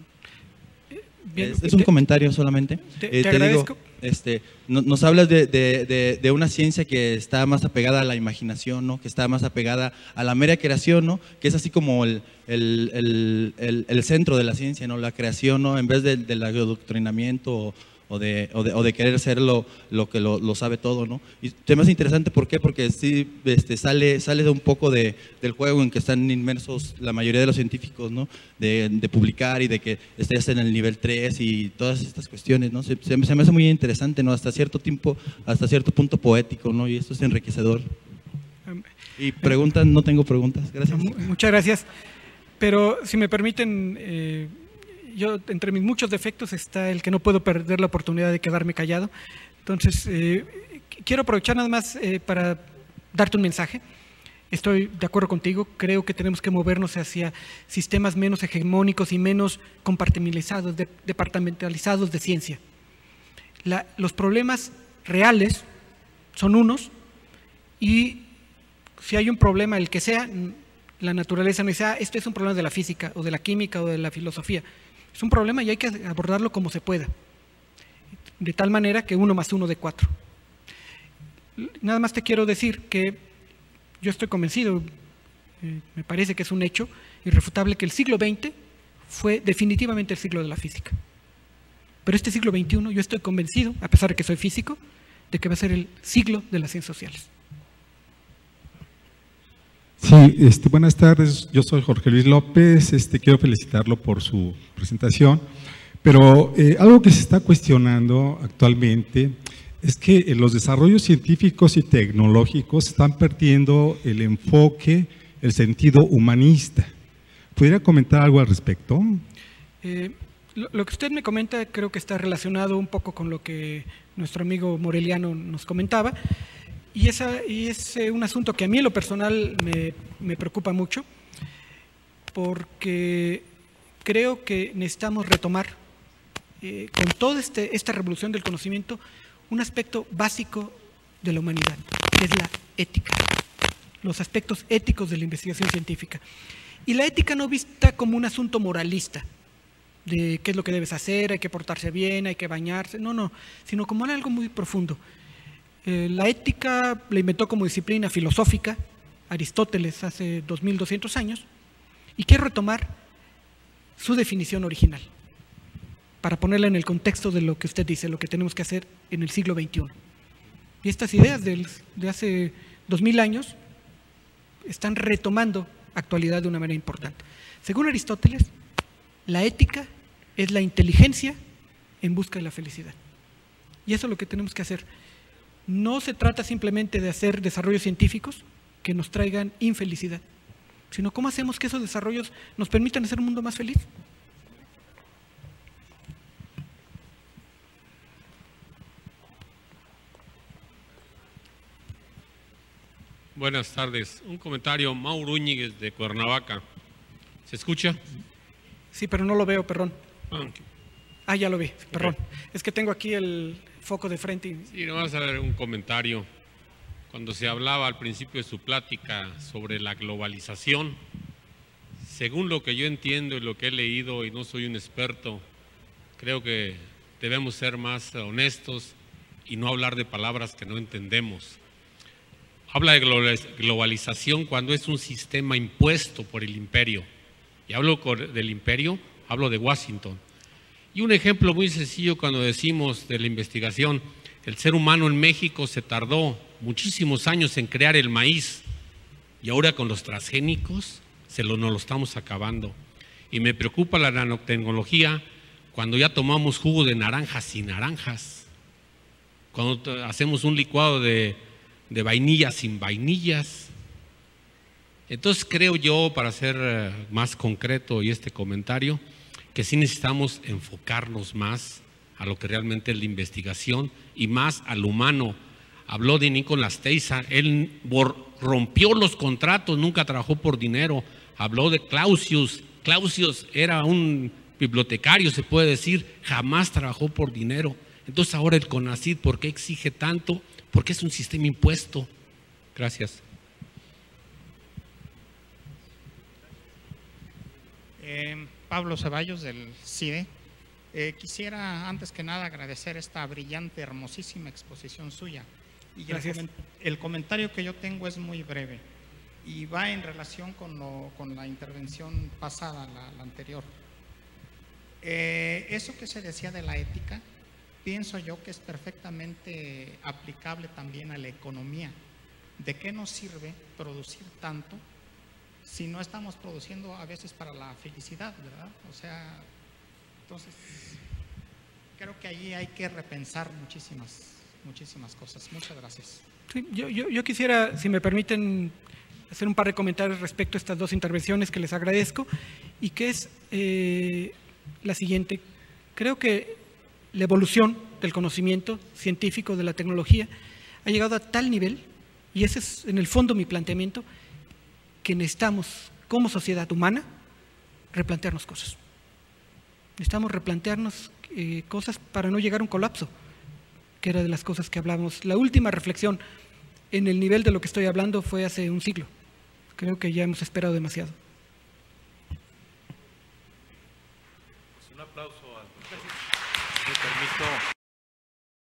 Bien, es, es un te, comentario solamente. Te, eh, te, te agradezco. Digo, este, no, nos hablas de, de, de, de una ciencia que está más apegada a la imaginación, ¿no? Que está más apegada a la mera creación, ¿no? Que es así como el, el, el, el, el centro de la ciencia, ¿no? La creación, ¿no? En vez del, del adoctrinamiento o, o de, o de, o de querer ser lo, lo que lo, lo sabe todo, ¿no? Y se me hace interesante, ¿por qué? Porque sí este, sale, sale de un poco de, del juego en que están inmersos la mayoría de los científicos, ¿no? De, de publicar y de que estés en el nivel tres y todas estas cuestiones, ¿no? Se, se, se me hace muy interesante, ¿no? Hasta cierto tiempo, hasta cierto punto poético, ¿no? Y esto es enriquecedor. Y preguntas, no tengo preguntas, gracias. Muchas gracias, pero si me permiten, eh, yo entre mis muchos defectos está el que no puedo perder la oportunidad de quedarme callado. Entonces, eh, quiero aprovechar nada más eh, para darte un mensaje. Estoy de acuerdo contigo, creo que tenemos que movernos hacia sistemas menos hegemónicos y menos compartimentalizados, de, departamentalizados de ciencia. La, los problemas reales son unos, y si hay un problema, el que sea, la naturaleza no dice, ah, este es un problema de la física o de la química o de la filosofía. Es un problema y hay que abordarlo como se pueda, de tal manera que uno más uno de cuatro. Nada más te quiero decir que yo estoy convencido, eh, me parece que es un hecho irrefutable que el siglo veinte fue definitivamente el siglo de la física. Pero este siglo veintiuno yo estoy convencido, a pesar de que soy físico, de que va a ser el siglo de las ciencias sociales. Sí, este, buenas tardes, yo soy Jorge Luis López, este, quiero felicitarlo por su presentación, pero eh, algo que se está cuestionando actualmente es que eh, los desarrollos científicos y tecnológicos están perdiendo el enfoque, el sentido humanista. ¿Pudiera comentar algo al respecto? Eh, lo, lo que usted me comenta creo que está relacionado un poco con lo que nuestro amigo Moreliano nos comentaba. Y, esa, y es eh, un asunto que a mí en lo personal me, me preocupa mucho, porque creo que necesitamos retomar eh, con toda este, esta revolución del conocimiento un aspecto básico de la humanidad, que es la ética, los aspectos éticos de la investigación científica. Y la ética no vista como un asunto moralista, de qué es lo que debes hacer, hay que portarse bien, hay que bañarse, no, no, sino como algo muy profundo. Eh, la ética la inventó como disciplina filosófica Aristóteles hace dos mil doscientos años, y quiero retomar su definición original para ponerla en el contexto de lo que usted dice, lo que tenemos que hacer en el siglo veintiuno. Y estas ideas del, de hace dos mil años están retomando actualidad de una manera importante. Según Aristóteles, la ética es la inteligencia en busca de la felicidad. Y eso es lo que tenemos que hacer. No se trata simplemente de hacer desarrollos científicos que nos traigan infelicidad, sino cómo hacemos que esos desarrollos nos permitan hacer un mundo más feliz. Buenas tardes. Un comentario, Mauro Úñiguez de Cuernavaca. ¿Se escucha? Sí, pero no lo veo, perdón. Ah, okay. Ah, ya lo vi, perdón. Okay. Es que tengo aquí el foco de frente. Y... Sí, no vas a ver un comentario. Cuando se hablaba al principio de su plática sobre la globalización, según lo que yo entiendo y lo que he leído, y no soy un experto, creo que debemos ser más honestos y no hablar de palabras que no entendemos. Habla de globalización cuando es un sistema impuesto por el imperio. Y hablo del imperio, hablo de Washington. Y un ejemplo muy sencillo cuando decimos de la investigación, el ser humano en México se tardó muchísimos años en crear el maíz, y ahora con los transgénicos se lo, nos lo estamos acabando. Y me preocupa la nanotecnología cuando ya tomamos jugo de naranjas sin naranjas, cuando hacemos un licuado de, de vainillas sin vainillas. Entonces creo yo, para ser más concreto y este comentario, que sí necesitamos enfocarnos más a lo que realmente es la investigación y más al humano. Habló de Nicolás Tesla, él rompió los contratos, nunca trabajó por dinero. Habló de Clausius, Clausius era un bibliotecario, se puede decir, jamás trabajó por dinero. Entonces ahora el CONACYT, ¿por qué exige tanto? Porque es un sistema impuesto. Gracias. Eh, Pablo Ceballos del CIDE. Eh, quisiera antes que nada agradecer esta brillante, hermosísima exposición suya. Y el, coment el comentario que yo tengo es muy breve y va en relación con, lo, con la intervención pasada, la, la anterior. Eh, eso que se decía de la ética, pienso yo que es perfectamente aplicable también a la economía. ¿De qué nos sirve producir tanto si no estamos produciendo a veces para la felicidad, verdad? O sea, entonces, creo que allí hay que repensar muchísimas, muchísimas cosas. Muchas gracias. Sí, yo, yo, yo quisiera, si me permiten, hacer un par de comentarios respecto a estas dos intervenciones que les agradezco, y que es eh, la siguiente. Creo que la evolución del conocimiento científico, de la tecnología, ha llegado a tal nivel, y ese es en el fondo mi planteamiento, que necesitamos, como sociedad humana, replantearnos cosas. Necesitamos replantearnos eh, cosas para no llegar a un colapso, que era de las cosas que hablamos. La última reflexión en el nivel de lo que estoy hablando fue hace un siglo. Creo que ya hemos esperado demasiado. Pues un aplauso al profesor. Me permito